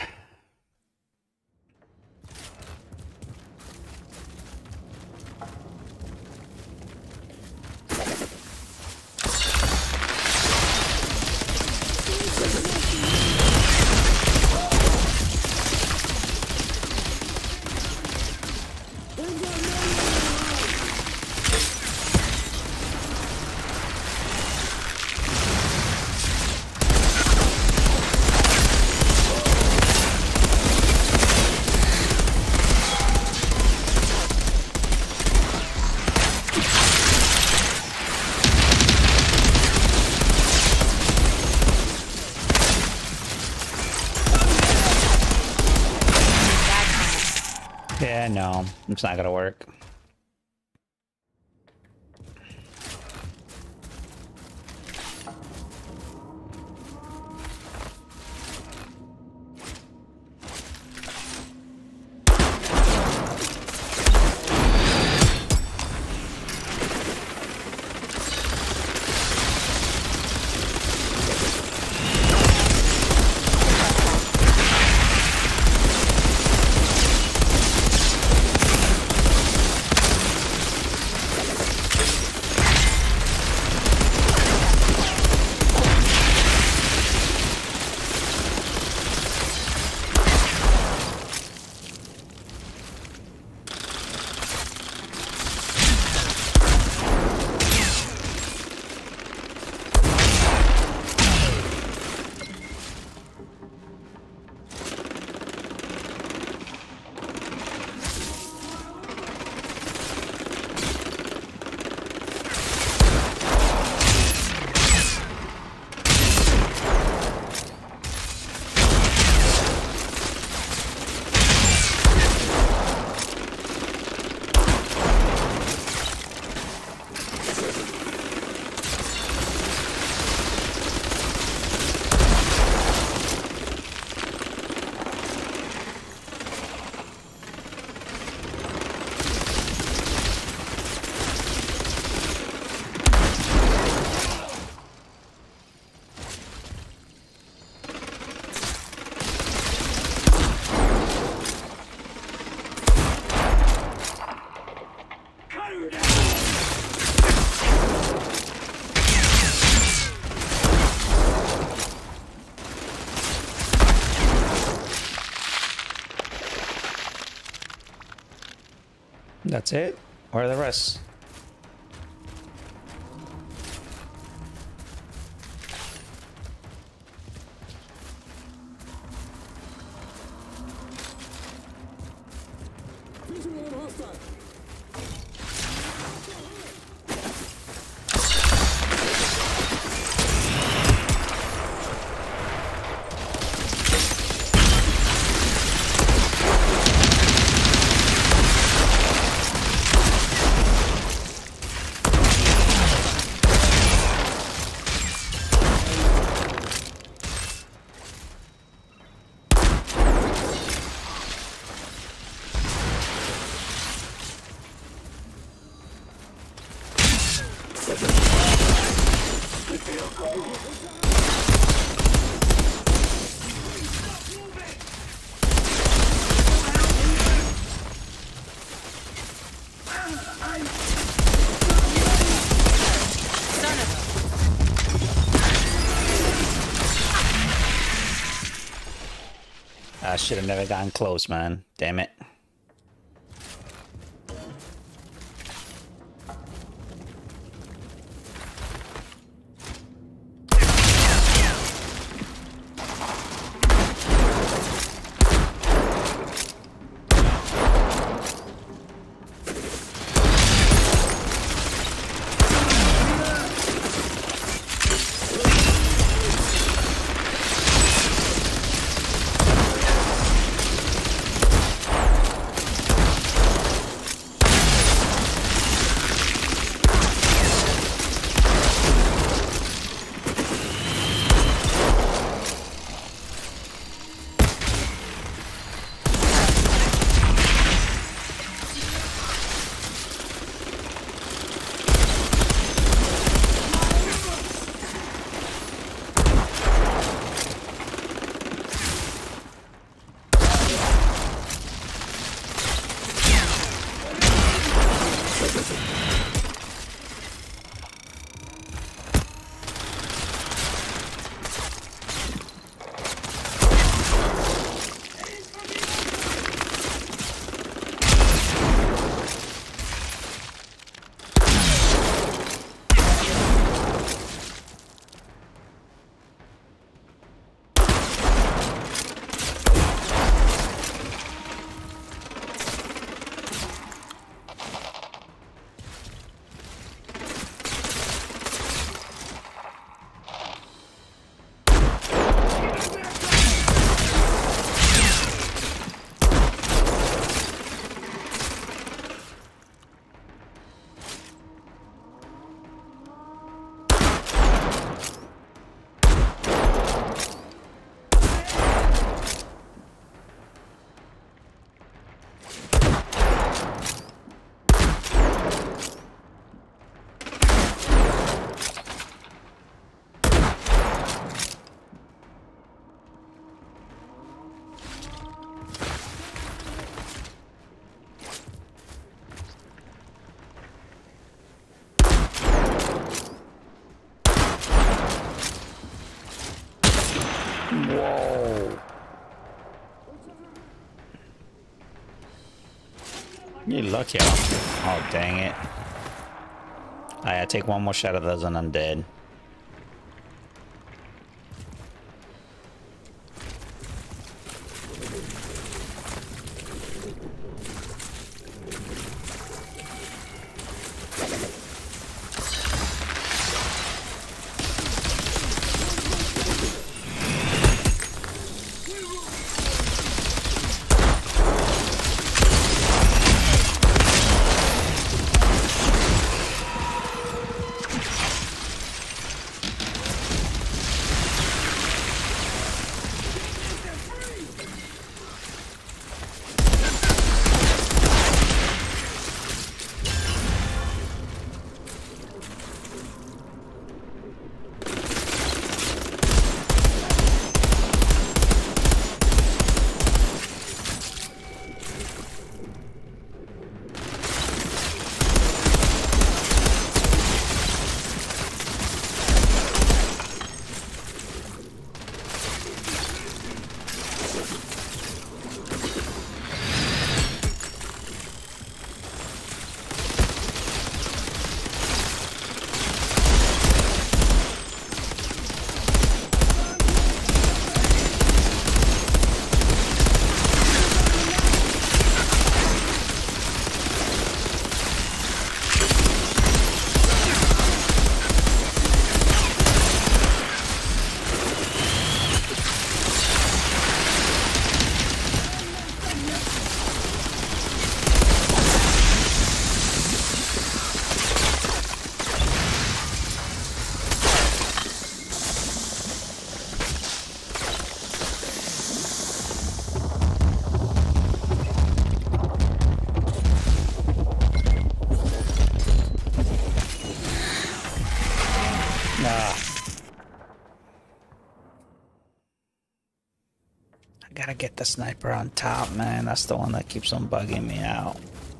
Speaker 1: Yeah, no, it's not gonna work. That's it? Where are the rest? I should have never gotten close, man. Damn it. Whoa. You're lucky. Oh, dang it. I take one more shot of those and I'm dead. Gotta get the sniper on top, man. That's the one that keeps on bugging me out.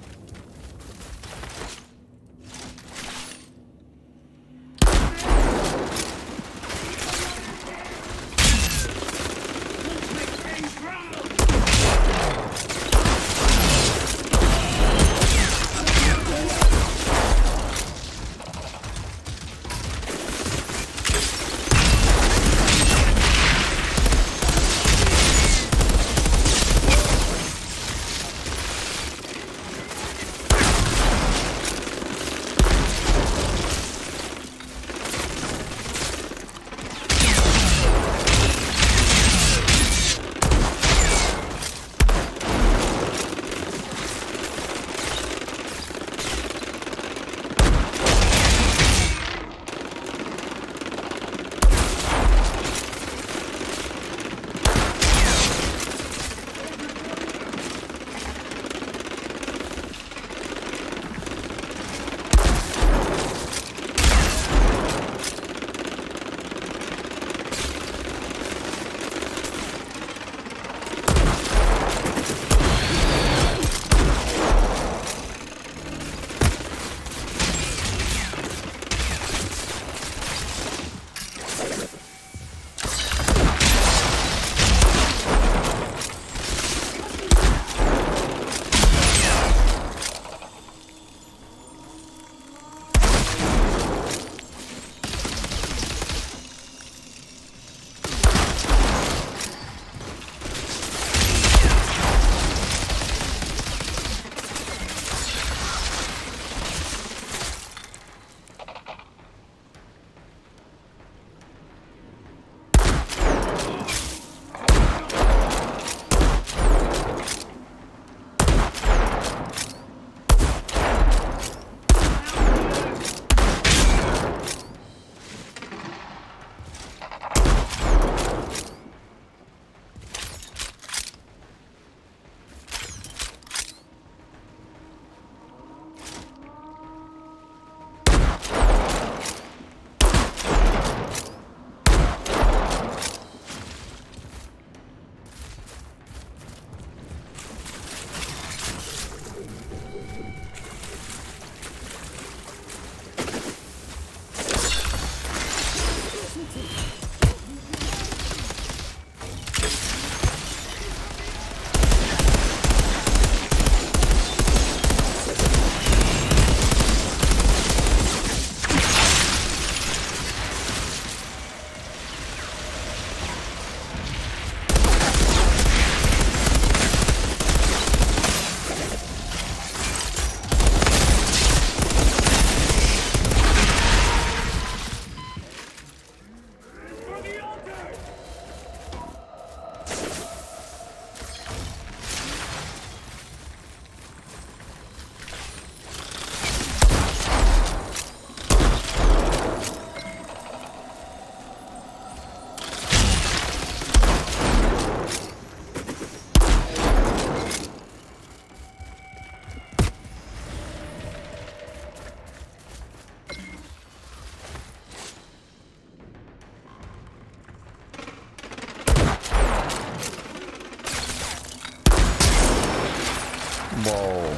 Speaker 7: Whoa.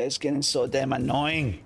Speaker 1: It's getting so damn annoying.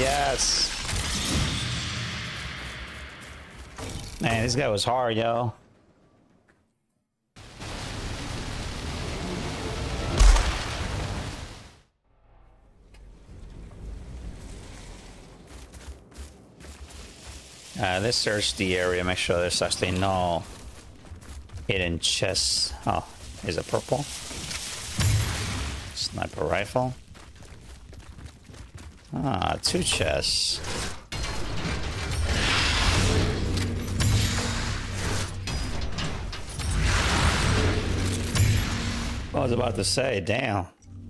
Speaker 1: Yes. Man, this guy was hard, yo. Uh, let's search the area, make sure there's actually no hidden chests. Oh, here's a purple. Sniper rifle. Ah, two chests. I was about to say, damn.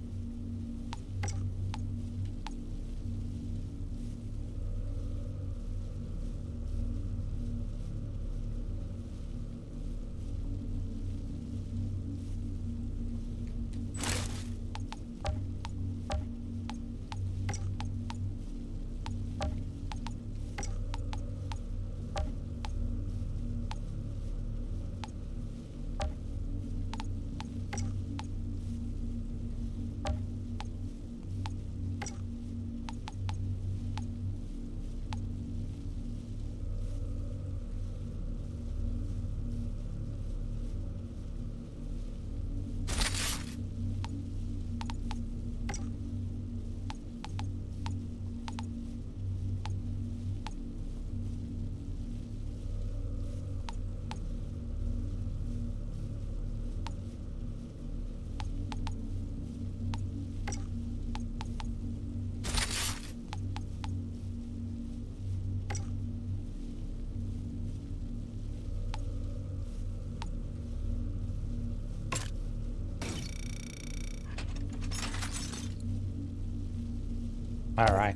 Speaker 1: All right.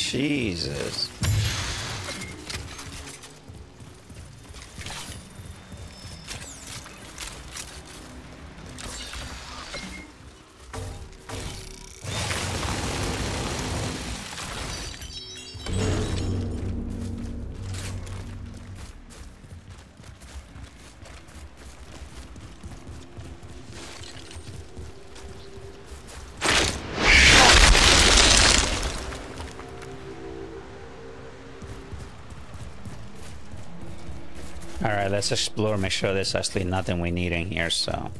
Speaker 1: Jesus. All right, let's explore, make sure there's actually nothing we need in here, so.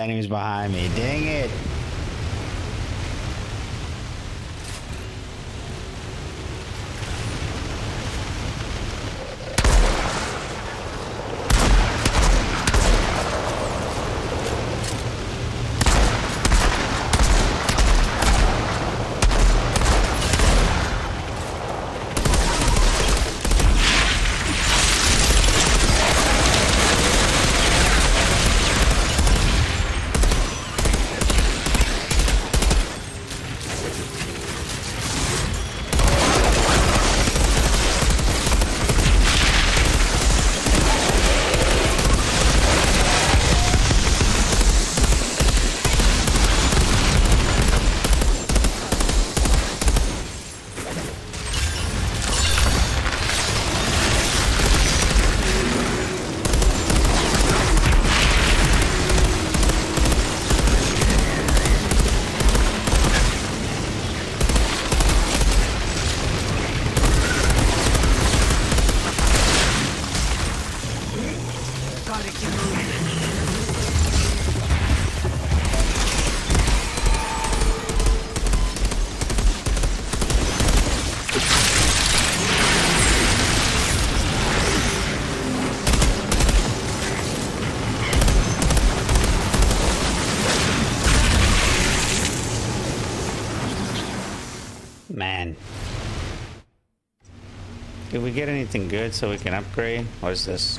Speaker 1: enemies behind me. Dang it. Man. Did we get anything good so we can upgrade? What is this?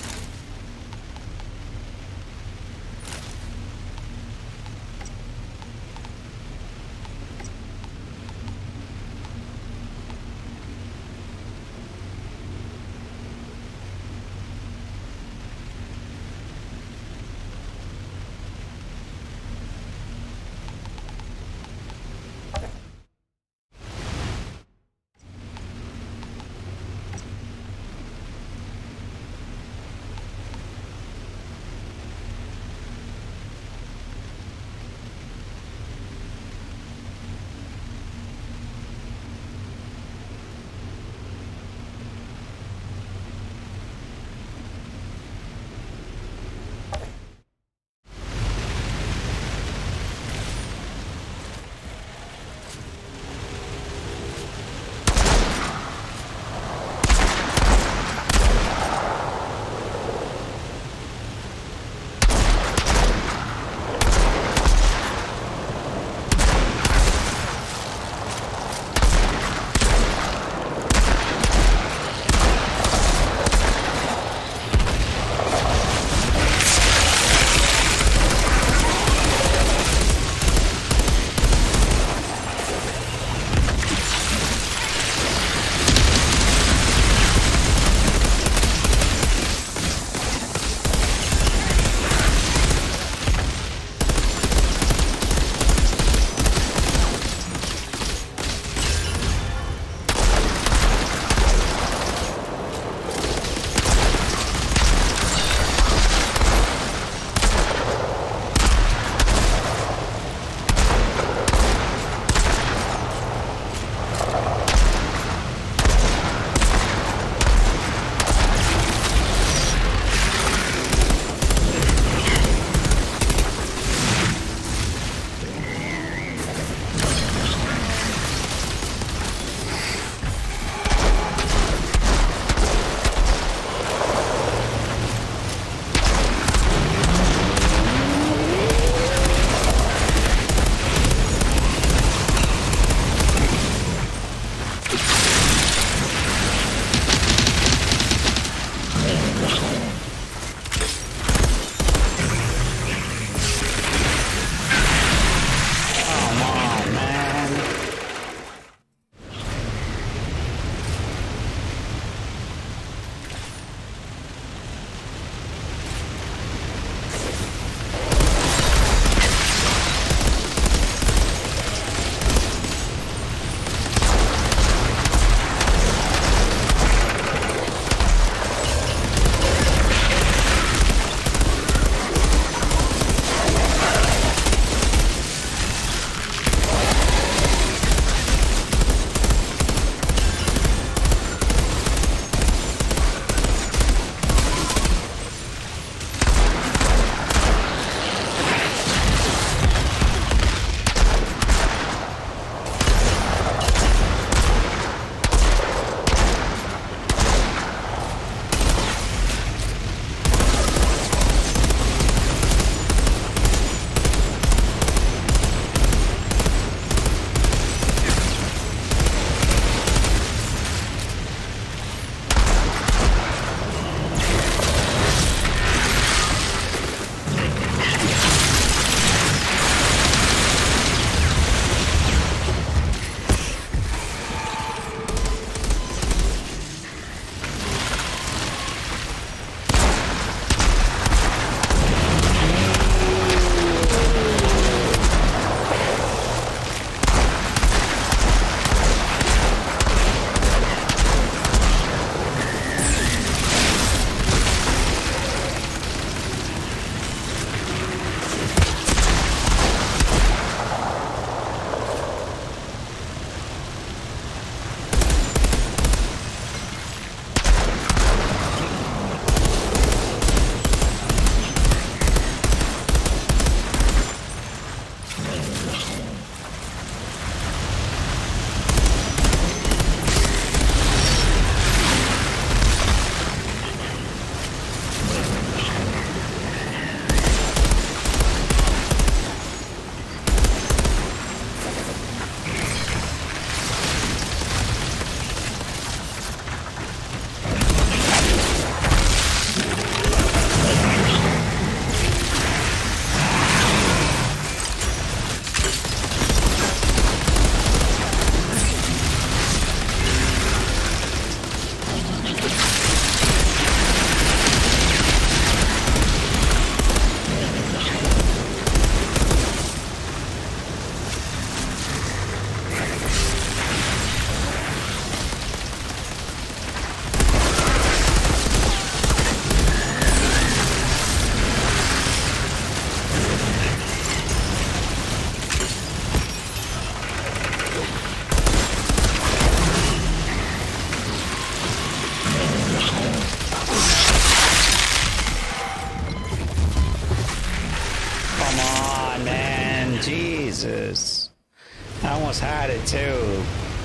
Speaker 1: on, man. Jesus. I almost had it too.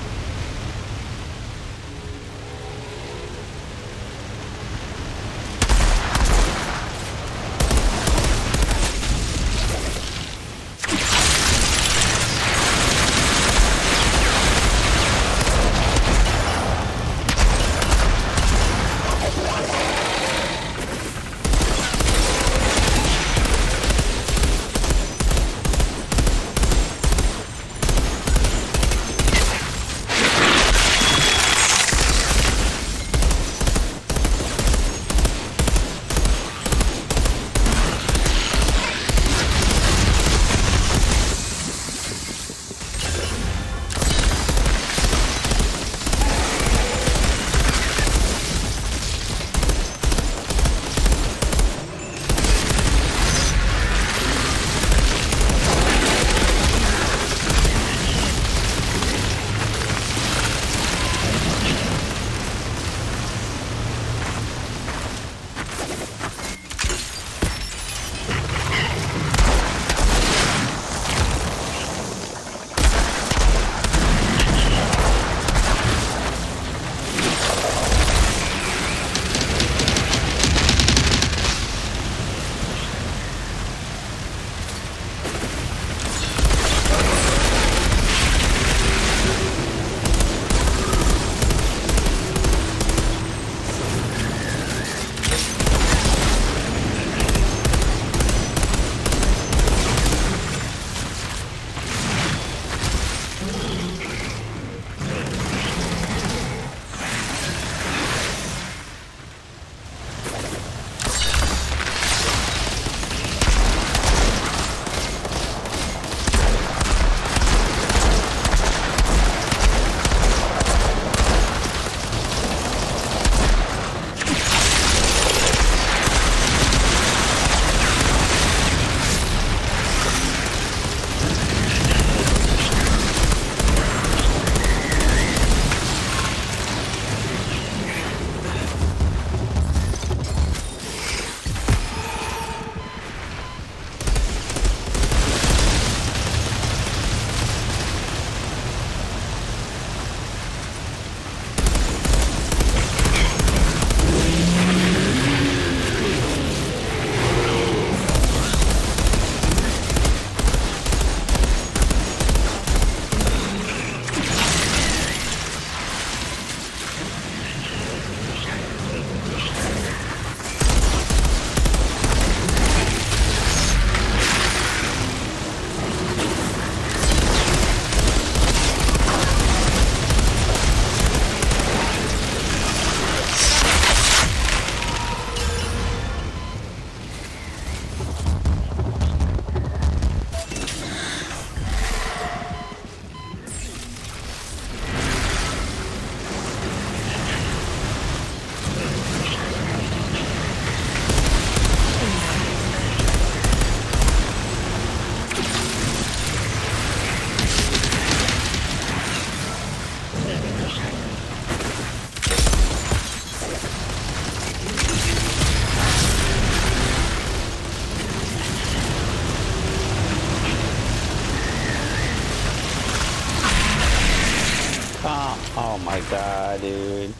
Speaker 1: Oh my god, dude.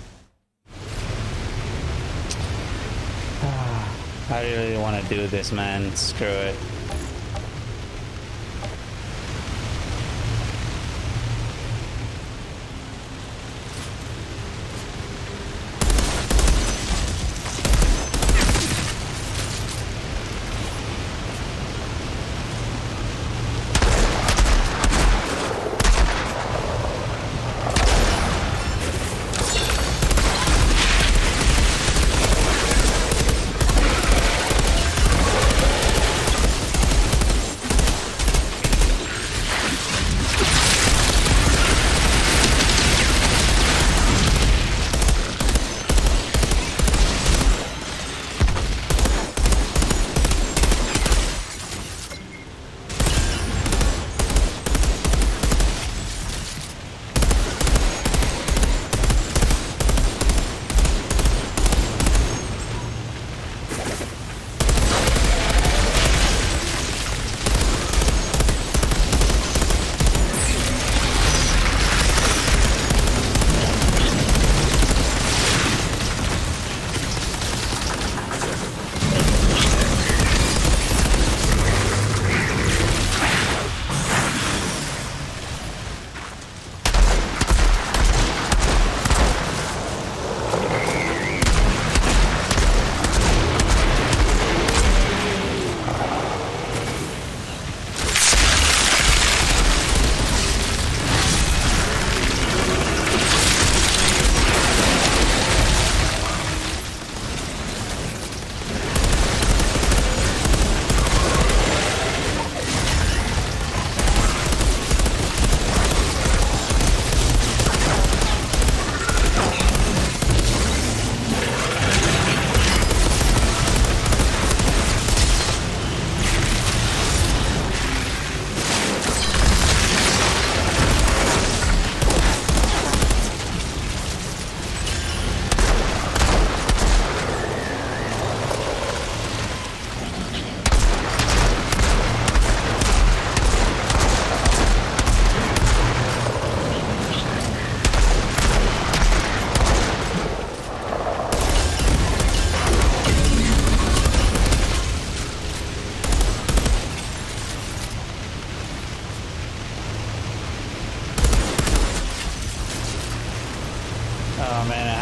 Speaker 1: I really want to do this, man. Screw it.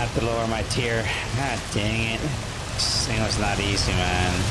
Speaker 1: have to lower my tier. God dang it. This thing was not easy, man.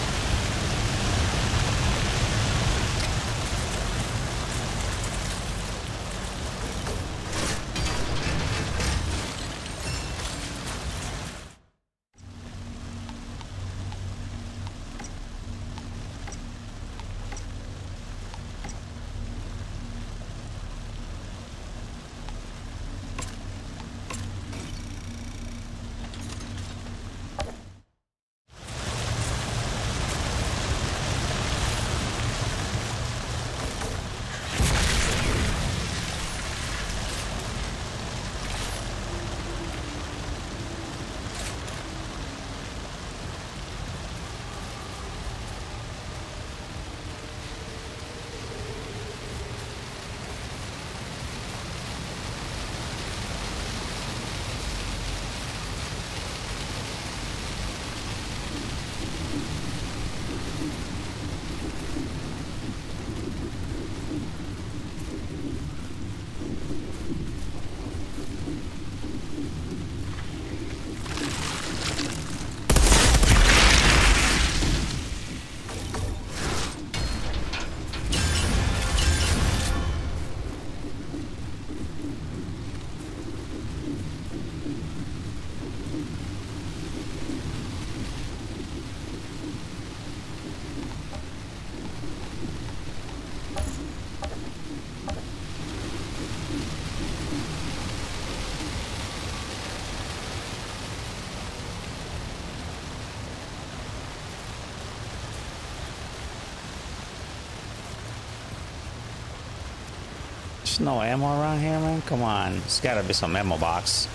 Speaker 1: There's no ammo around here, man. Come on. There's gotta be some ammo box.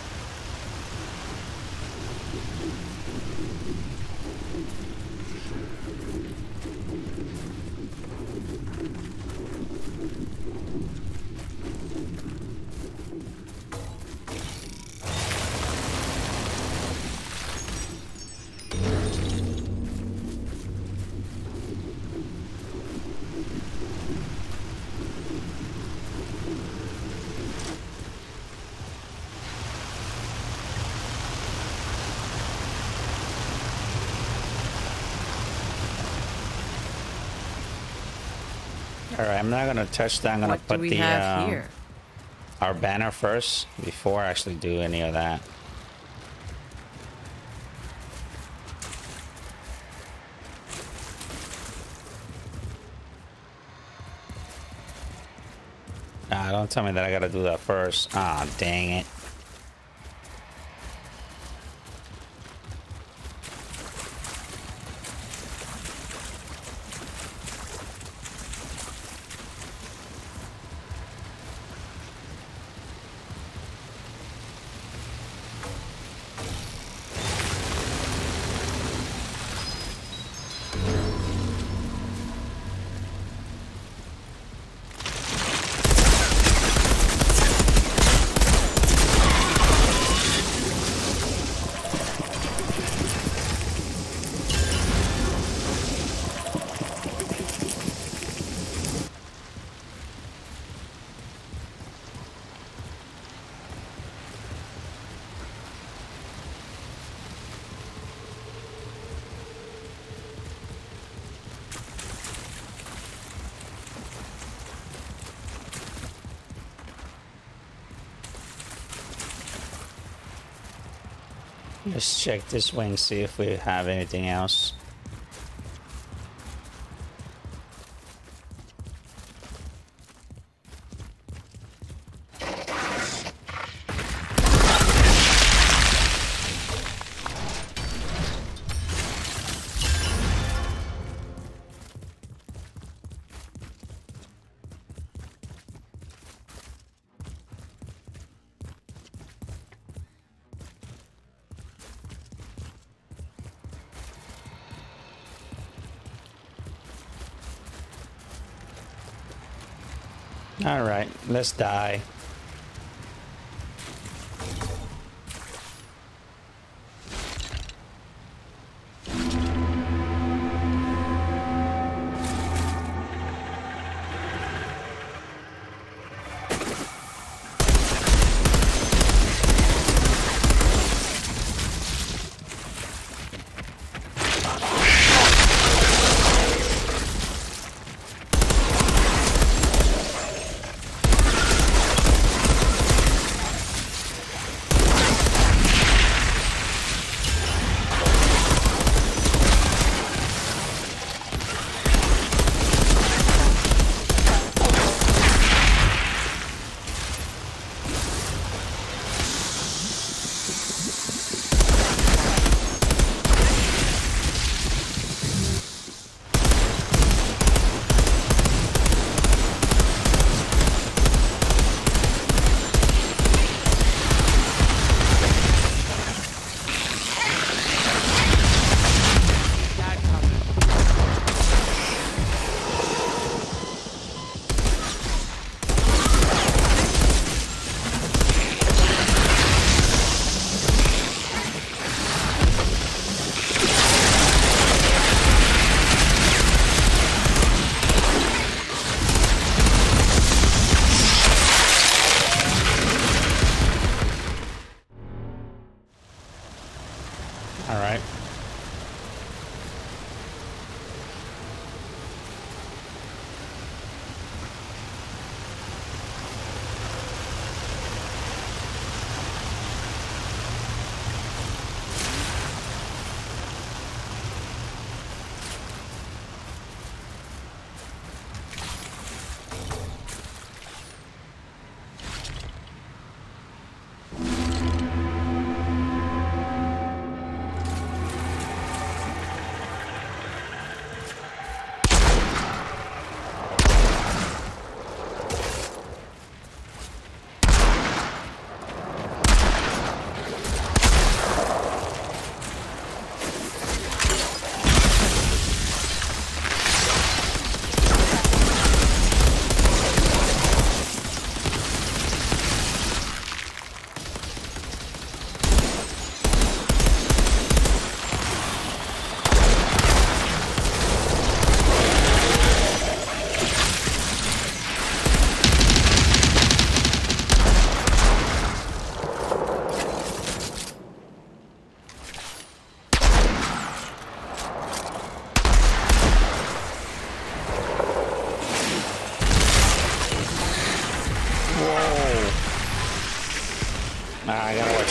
Speaker 1: All right, I'm not gonna touch that. I'm gonna
Speaker 2: What do
Speaker 1: put
Speaker 2: we
Speaker 1: the
Speaker 2: have
Speaker 1: uh,
Speaker 2: here?
Speaker 1: our banner first before I actually do any of that. Ah, don't tell me that I gotta do that first. Ah, dang it. Let's check this wing, see if we have anything else. All right, let's die.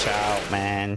Speaker 1: Watch out, man.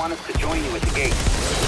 Speaker 7: want us to join you at the gate.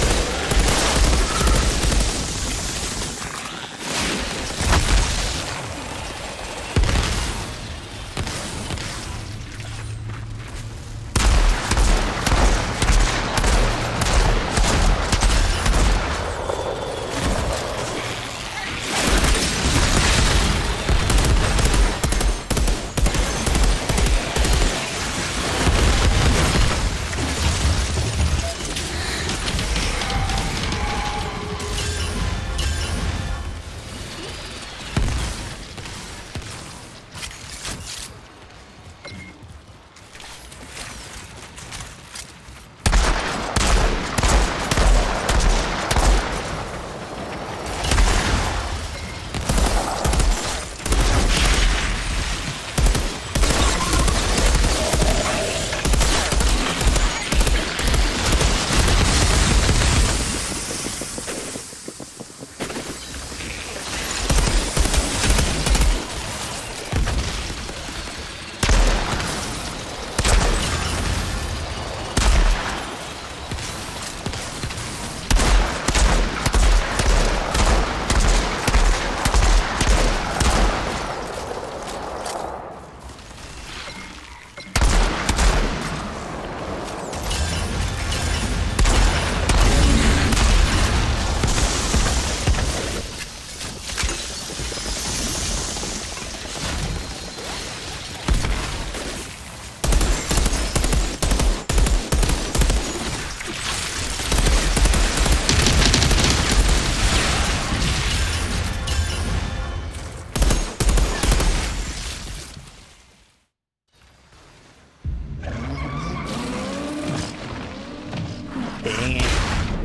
Speaker 1: Dang it.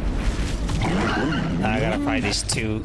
Speaker 1: Now I gotta fight these two.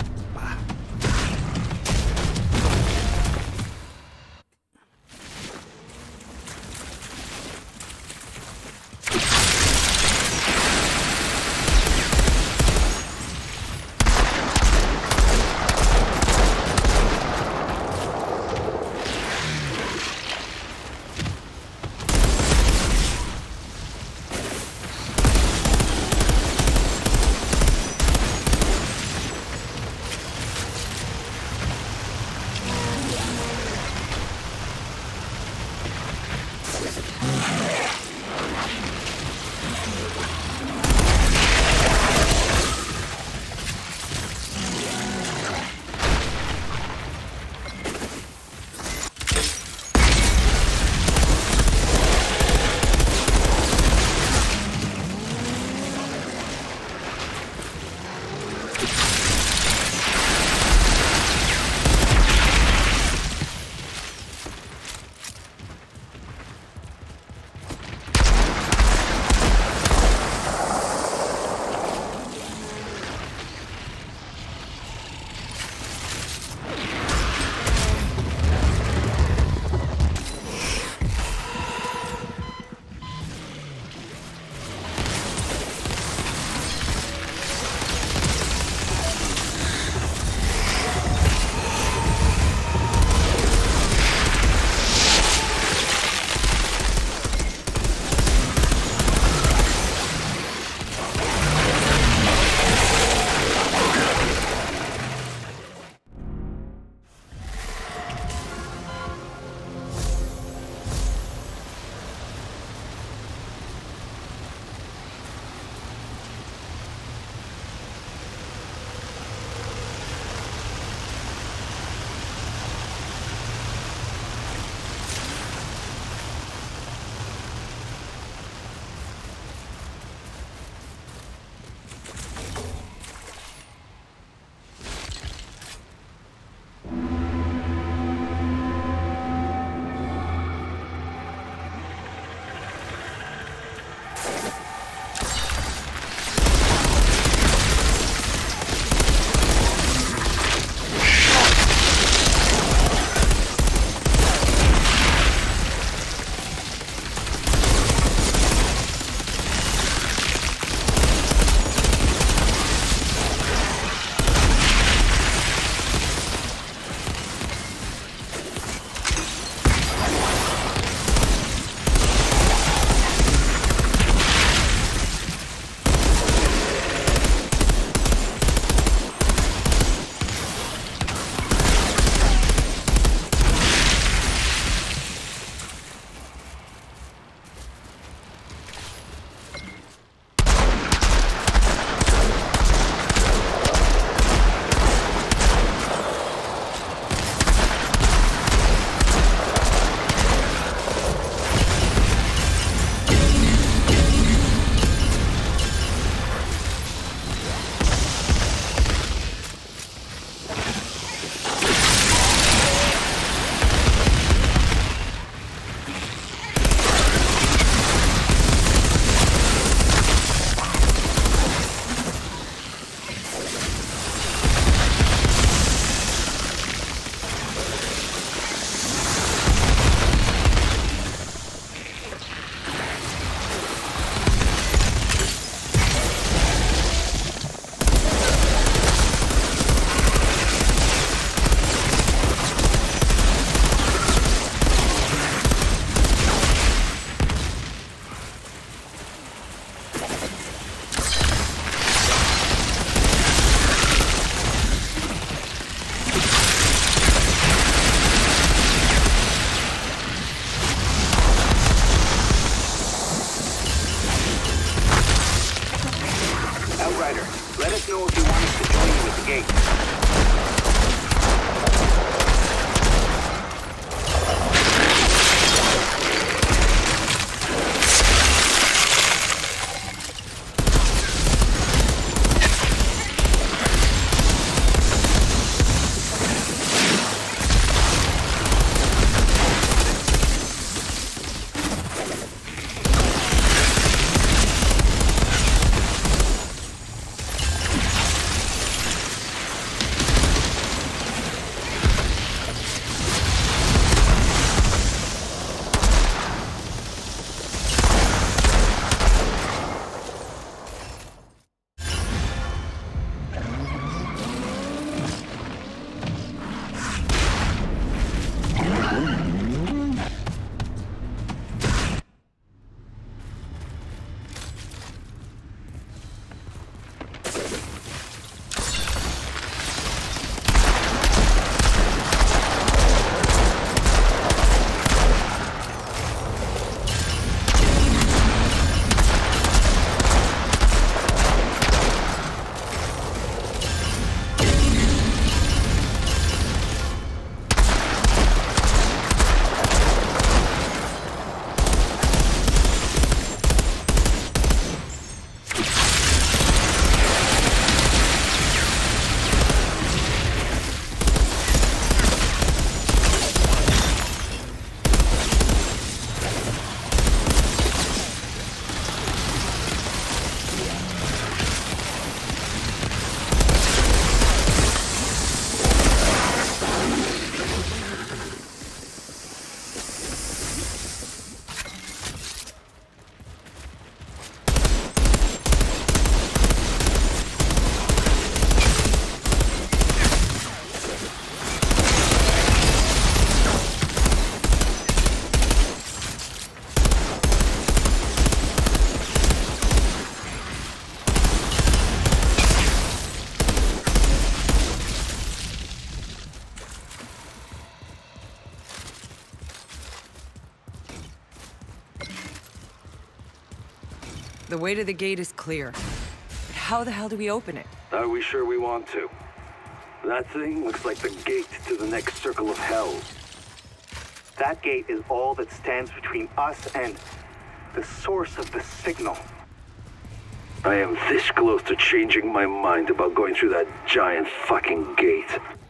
Speaker 2: The way to the gate is clear. But how the hell do we open it?
Speaker 6: Are we sure we want to? That thing looks like the gate to the next circle of hell.
Speaker 7: That gate is all that stands between us and the source of the signal.
Speaker 6: I am this close to changing my mind about going through that giant fucking gate.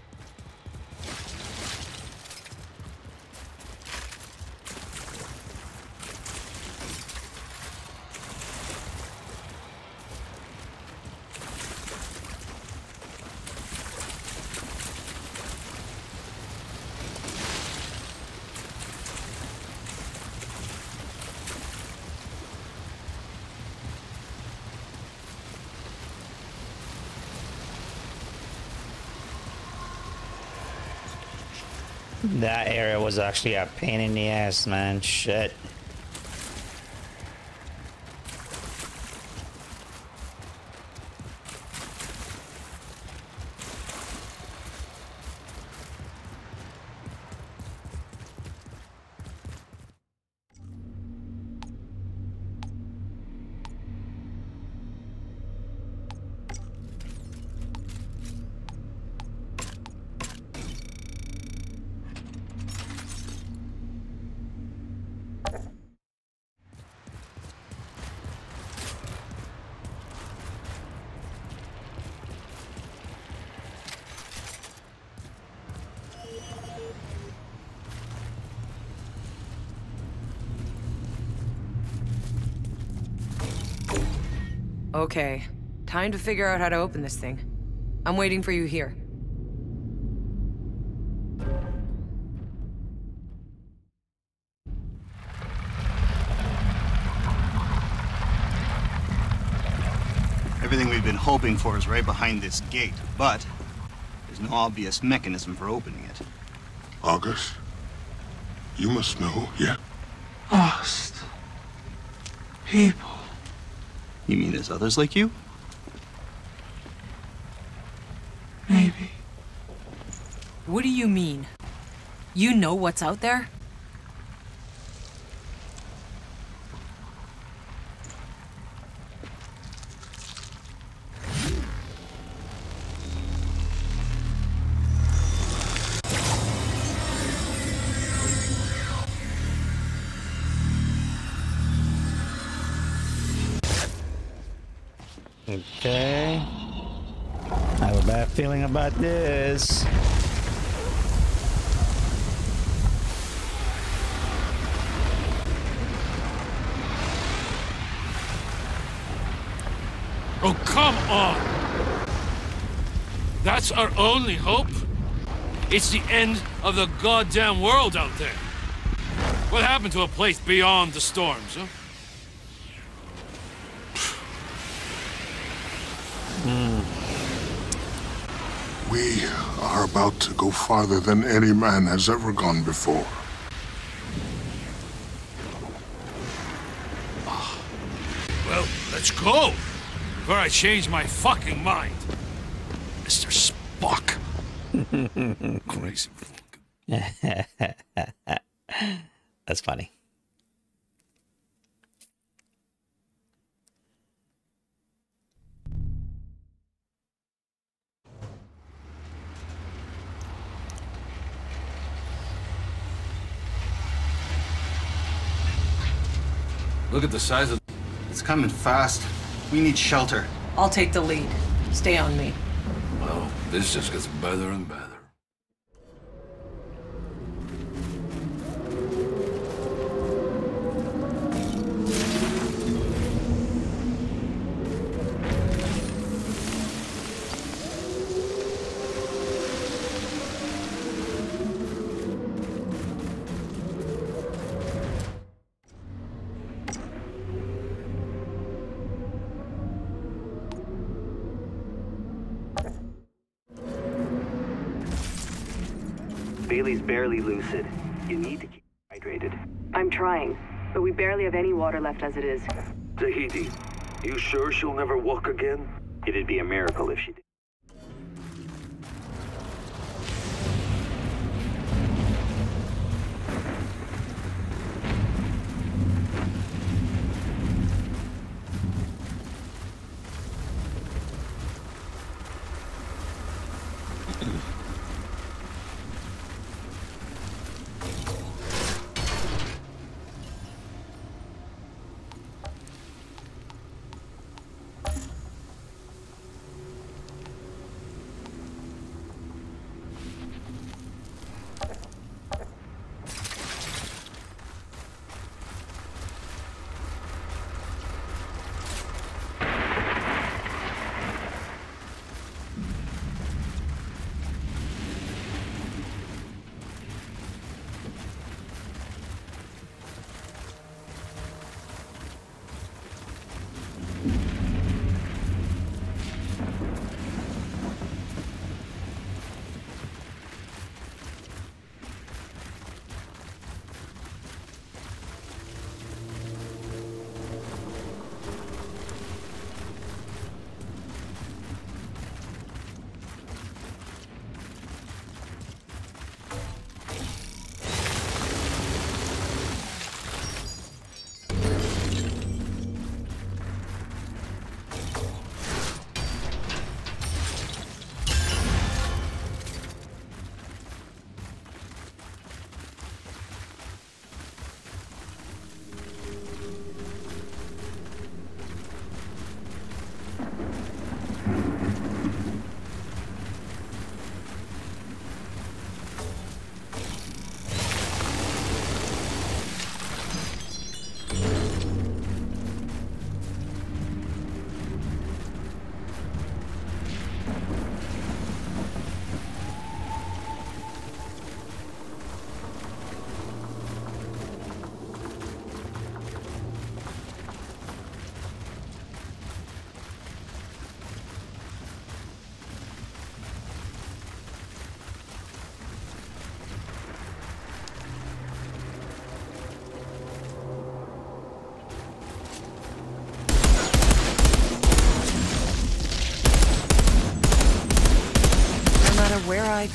Speaker 1: That area was actually a pain in the ass, man. Shit.
Speaker 2: Okay, time to figure out how to open this thing. I'm waiting for you here.
Speaker 8: Everything we've been hoping for is right behind this gate, but there's no obvious mechanism for opening it.
Speaker 3: August, you must know, yeah?
Speaker 9: Lost people.
Speaker 8: You mean there's others like you?
Speaker 9: Maybe.
Speaker 2: What do you mean? You know what's out there?
Speaker 1: Okay. I have a bad feeling about this.
Speaker 10: Oh, come on! That's our only hope? It's the end of the goddamn world out there. What happened to a place beyond the storms, huh?
Speaker 3: We are about to go farther than any man has ever gone before.
Speaker 10: Well, let's go! Before I change my fucking mind. Mister Spock. Crazy fuck.
Speaker 1: That's funny.
Speaker 10: Look at the size of...
Speaker 8: It's coming fast. We need shelter.
Speaker 2: I'll take the lead. Stay on me.
Speaker 10: Well, this just gets better and better.
Speaker 7: Bailey's barely lucid. You need to keep hydrated.
Speaker 11: I'm trying, but we barely have any water left as it is.
Speaker 6: Tahiti, you sure she'll never walk again?
Speaker 7: It'd be a miracle if she did.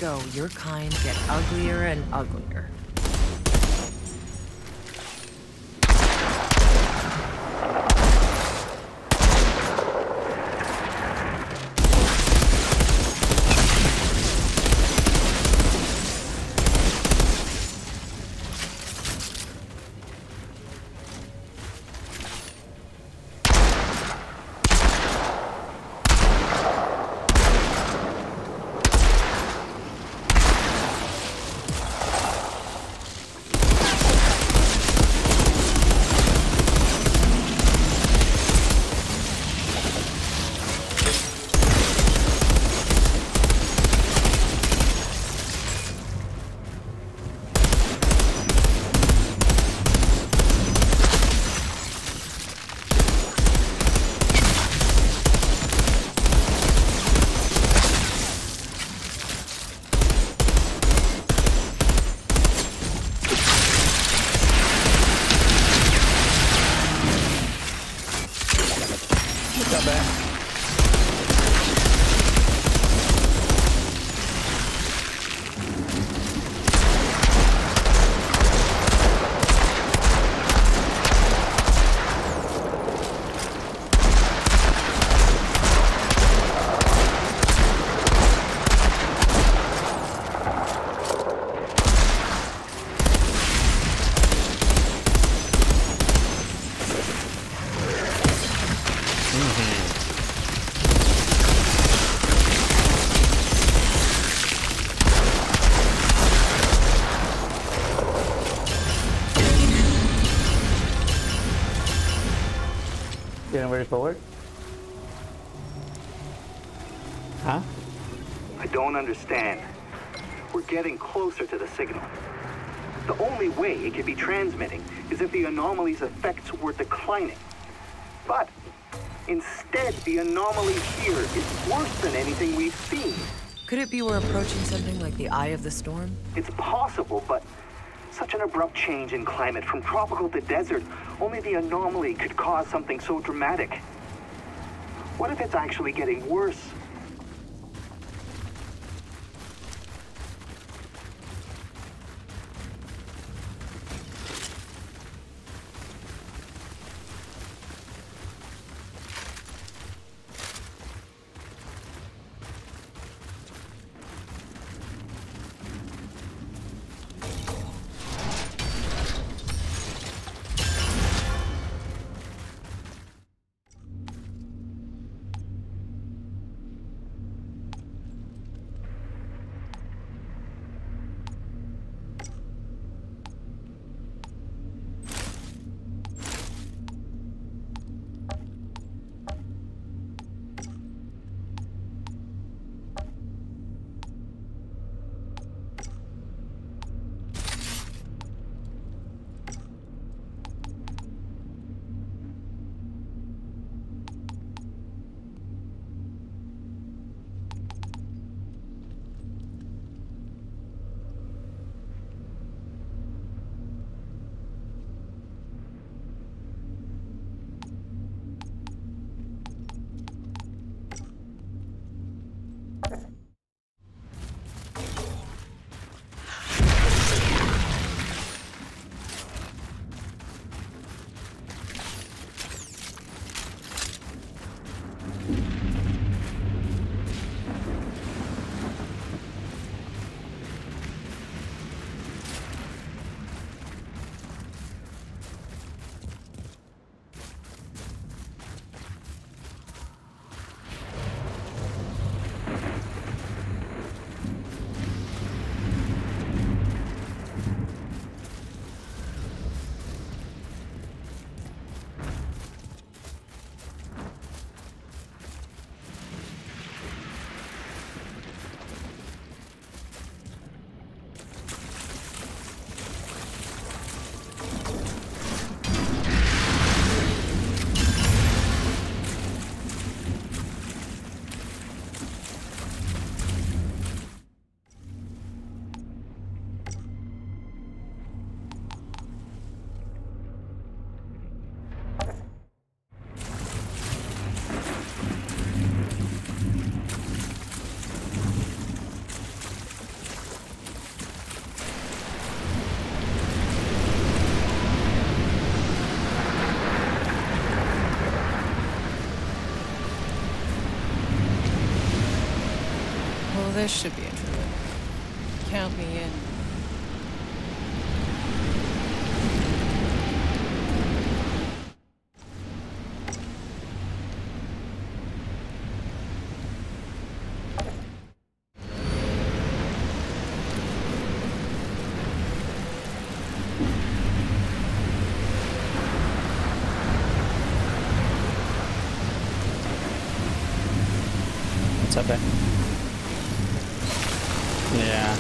Speaker 2: go, your kind get uglier and uglier.
Speaker 1: Getting ready forward? Huh?
Speaker 7: I don't understand. We're getting closer to the signal. The only way it could be transmitting is if the anomaly's effects were declining. But instead, the anomaly here is worse than anything we've seen.
Speaker 2: Could it be we're approaching something like the Eye of the Storm?
Speaker 7: It's possible, but such an abrupt change in climate from tropical to desert, only the anomaly could cause something so dramatic. What if it's actually getting worse?
Speaker 2: this should be interesting. Count me in.
Speaker 1: What's up there? Yeah.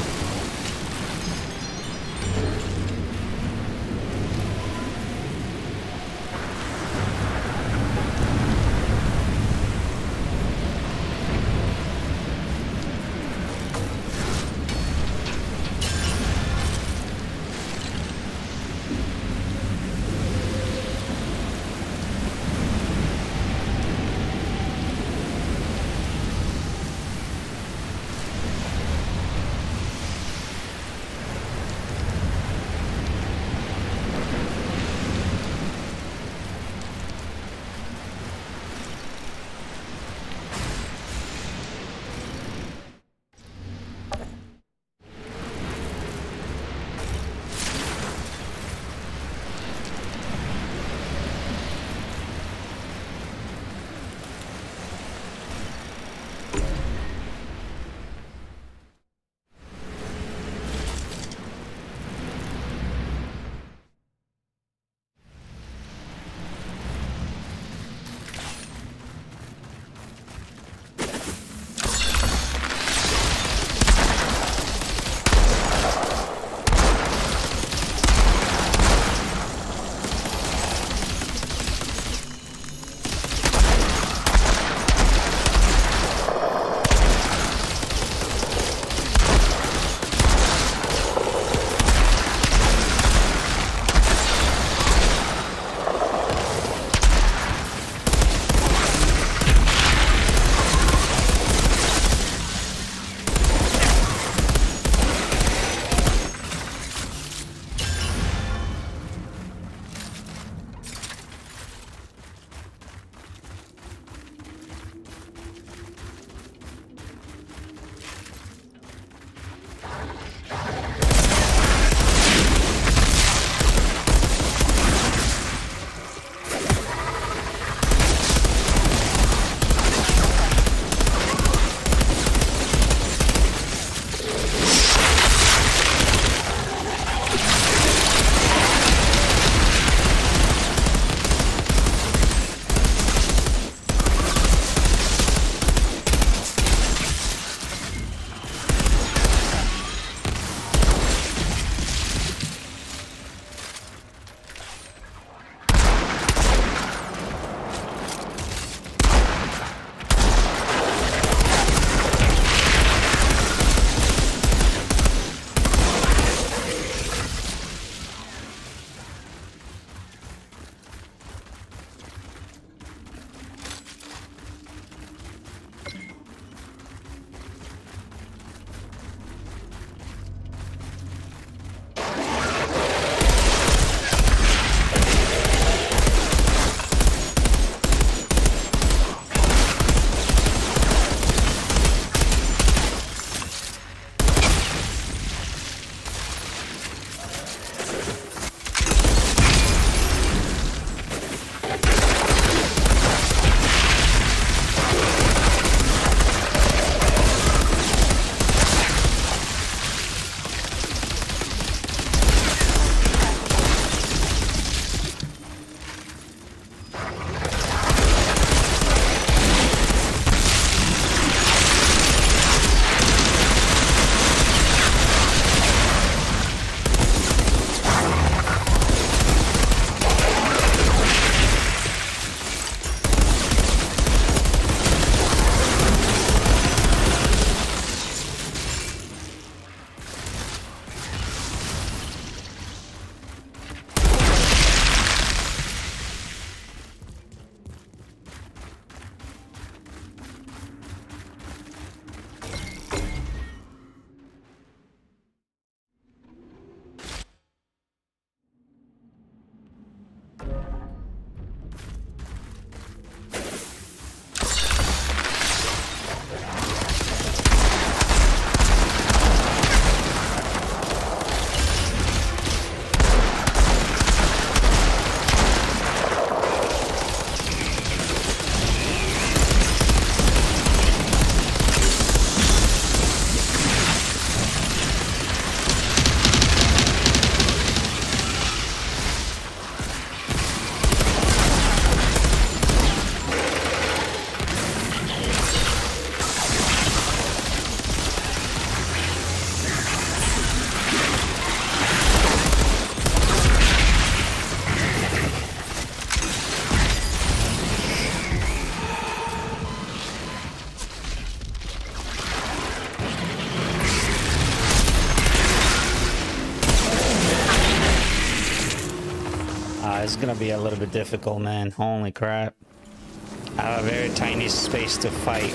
Speaker 1: Uh, it's gonna be a little bit difficult, man. Holy crap. I have a very tiny space to fight.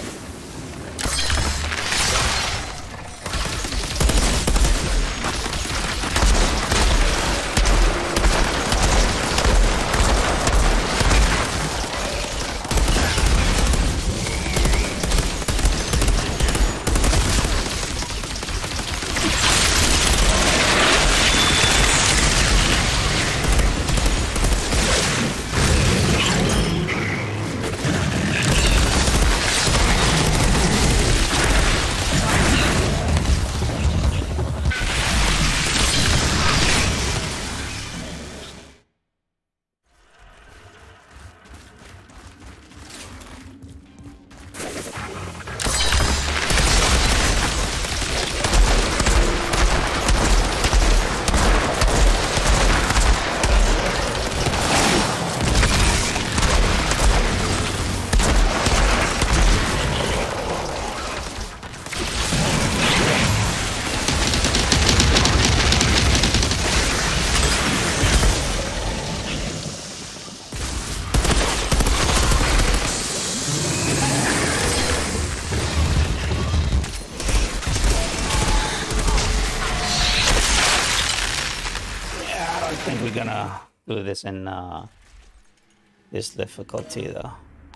Speaker 1: Gonna do this in uh, this difficulty though.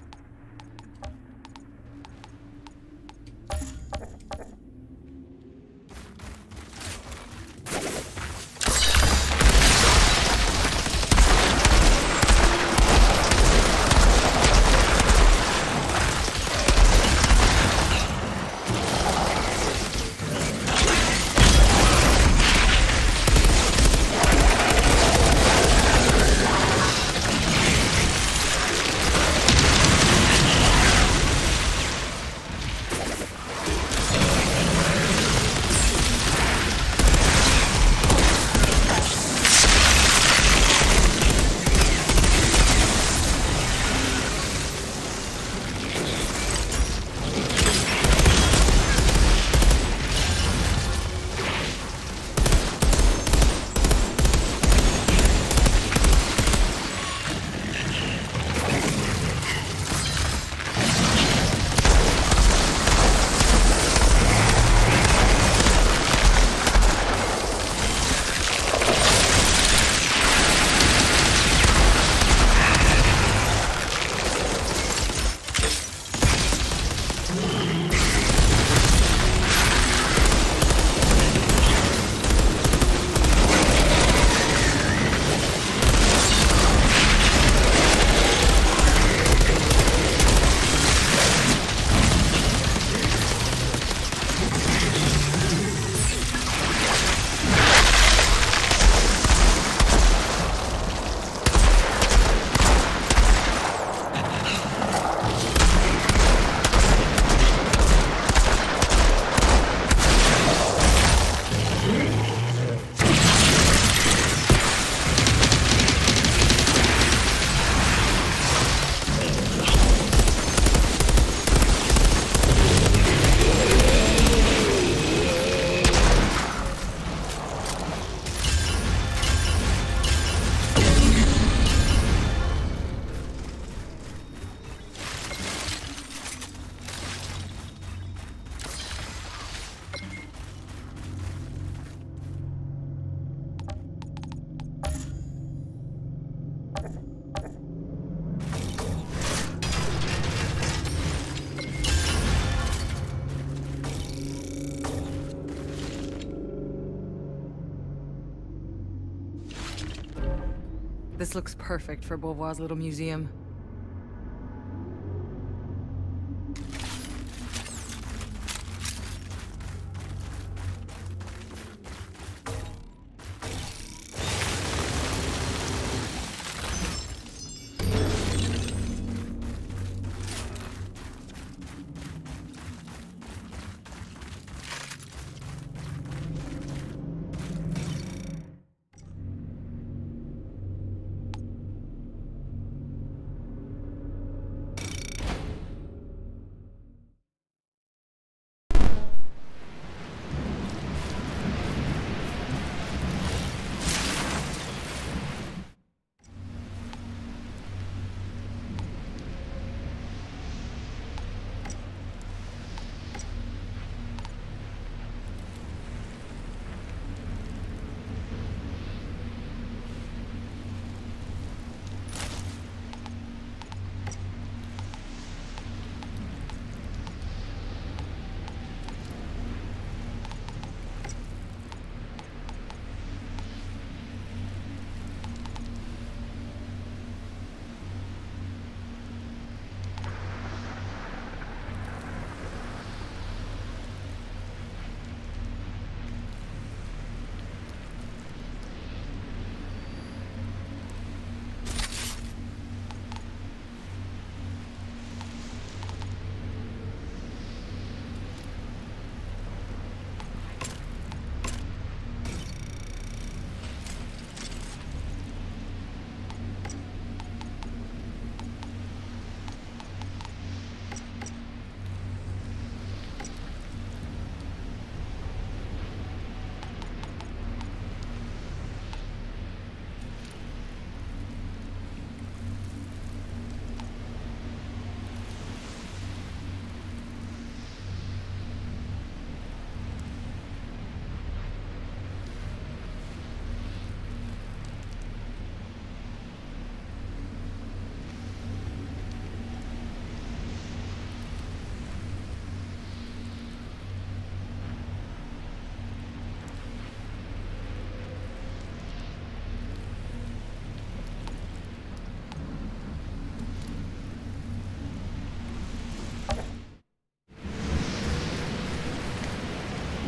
Speaker 2: This looks perfect for Beauvoir's little museum.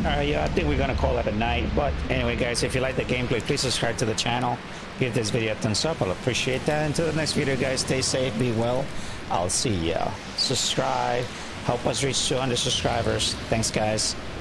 Speaker 1: Alright, yeah, I think we're gonna call it a night. But anyway, guys, if you like the gameplay, please subscribe to the channel. Give this video a thumbs up. I'll appreciate that. Until the next video, guys, stay safe, be well. I'll see ya. Subscribe. Help us reach two hundred subscribers. Thanks, guys.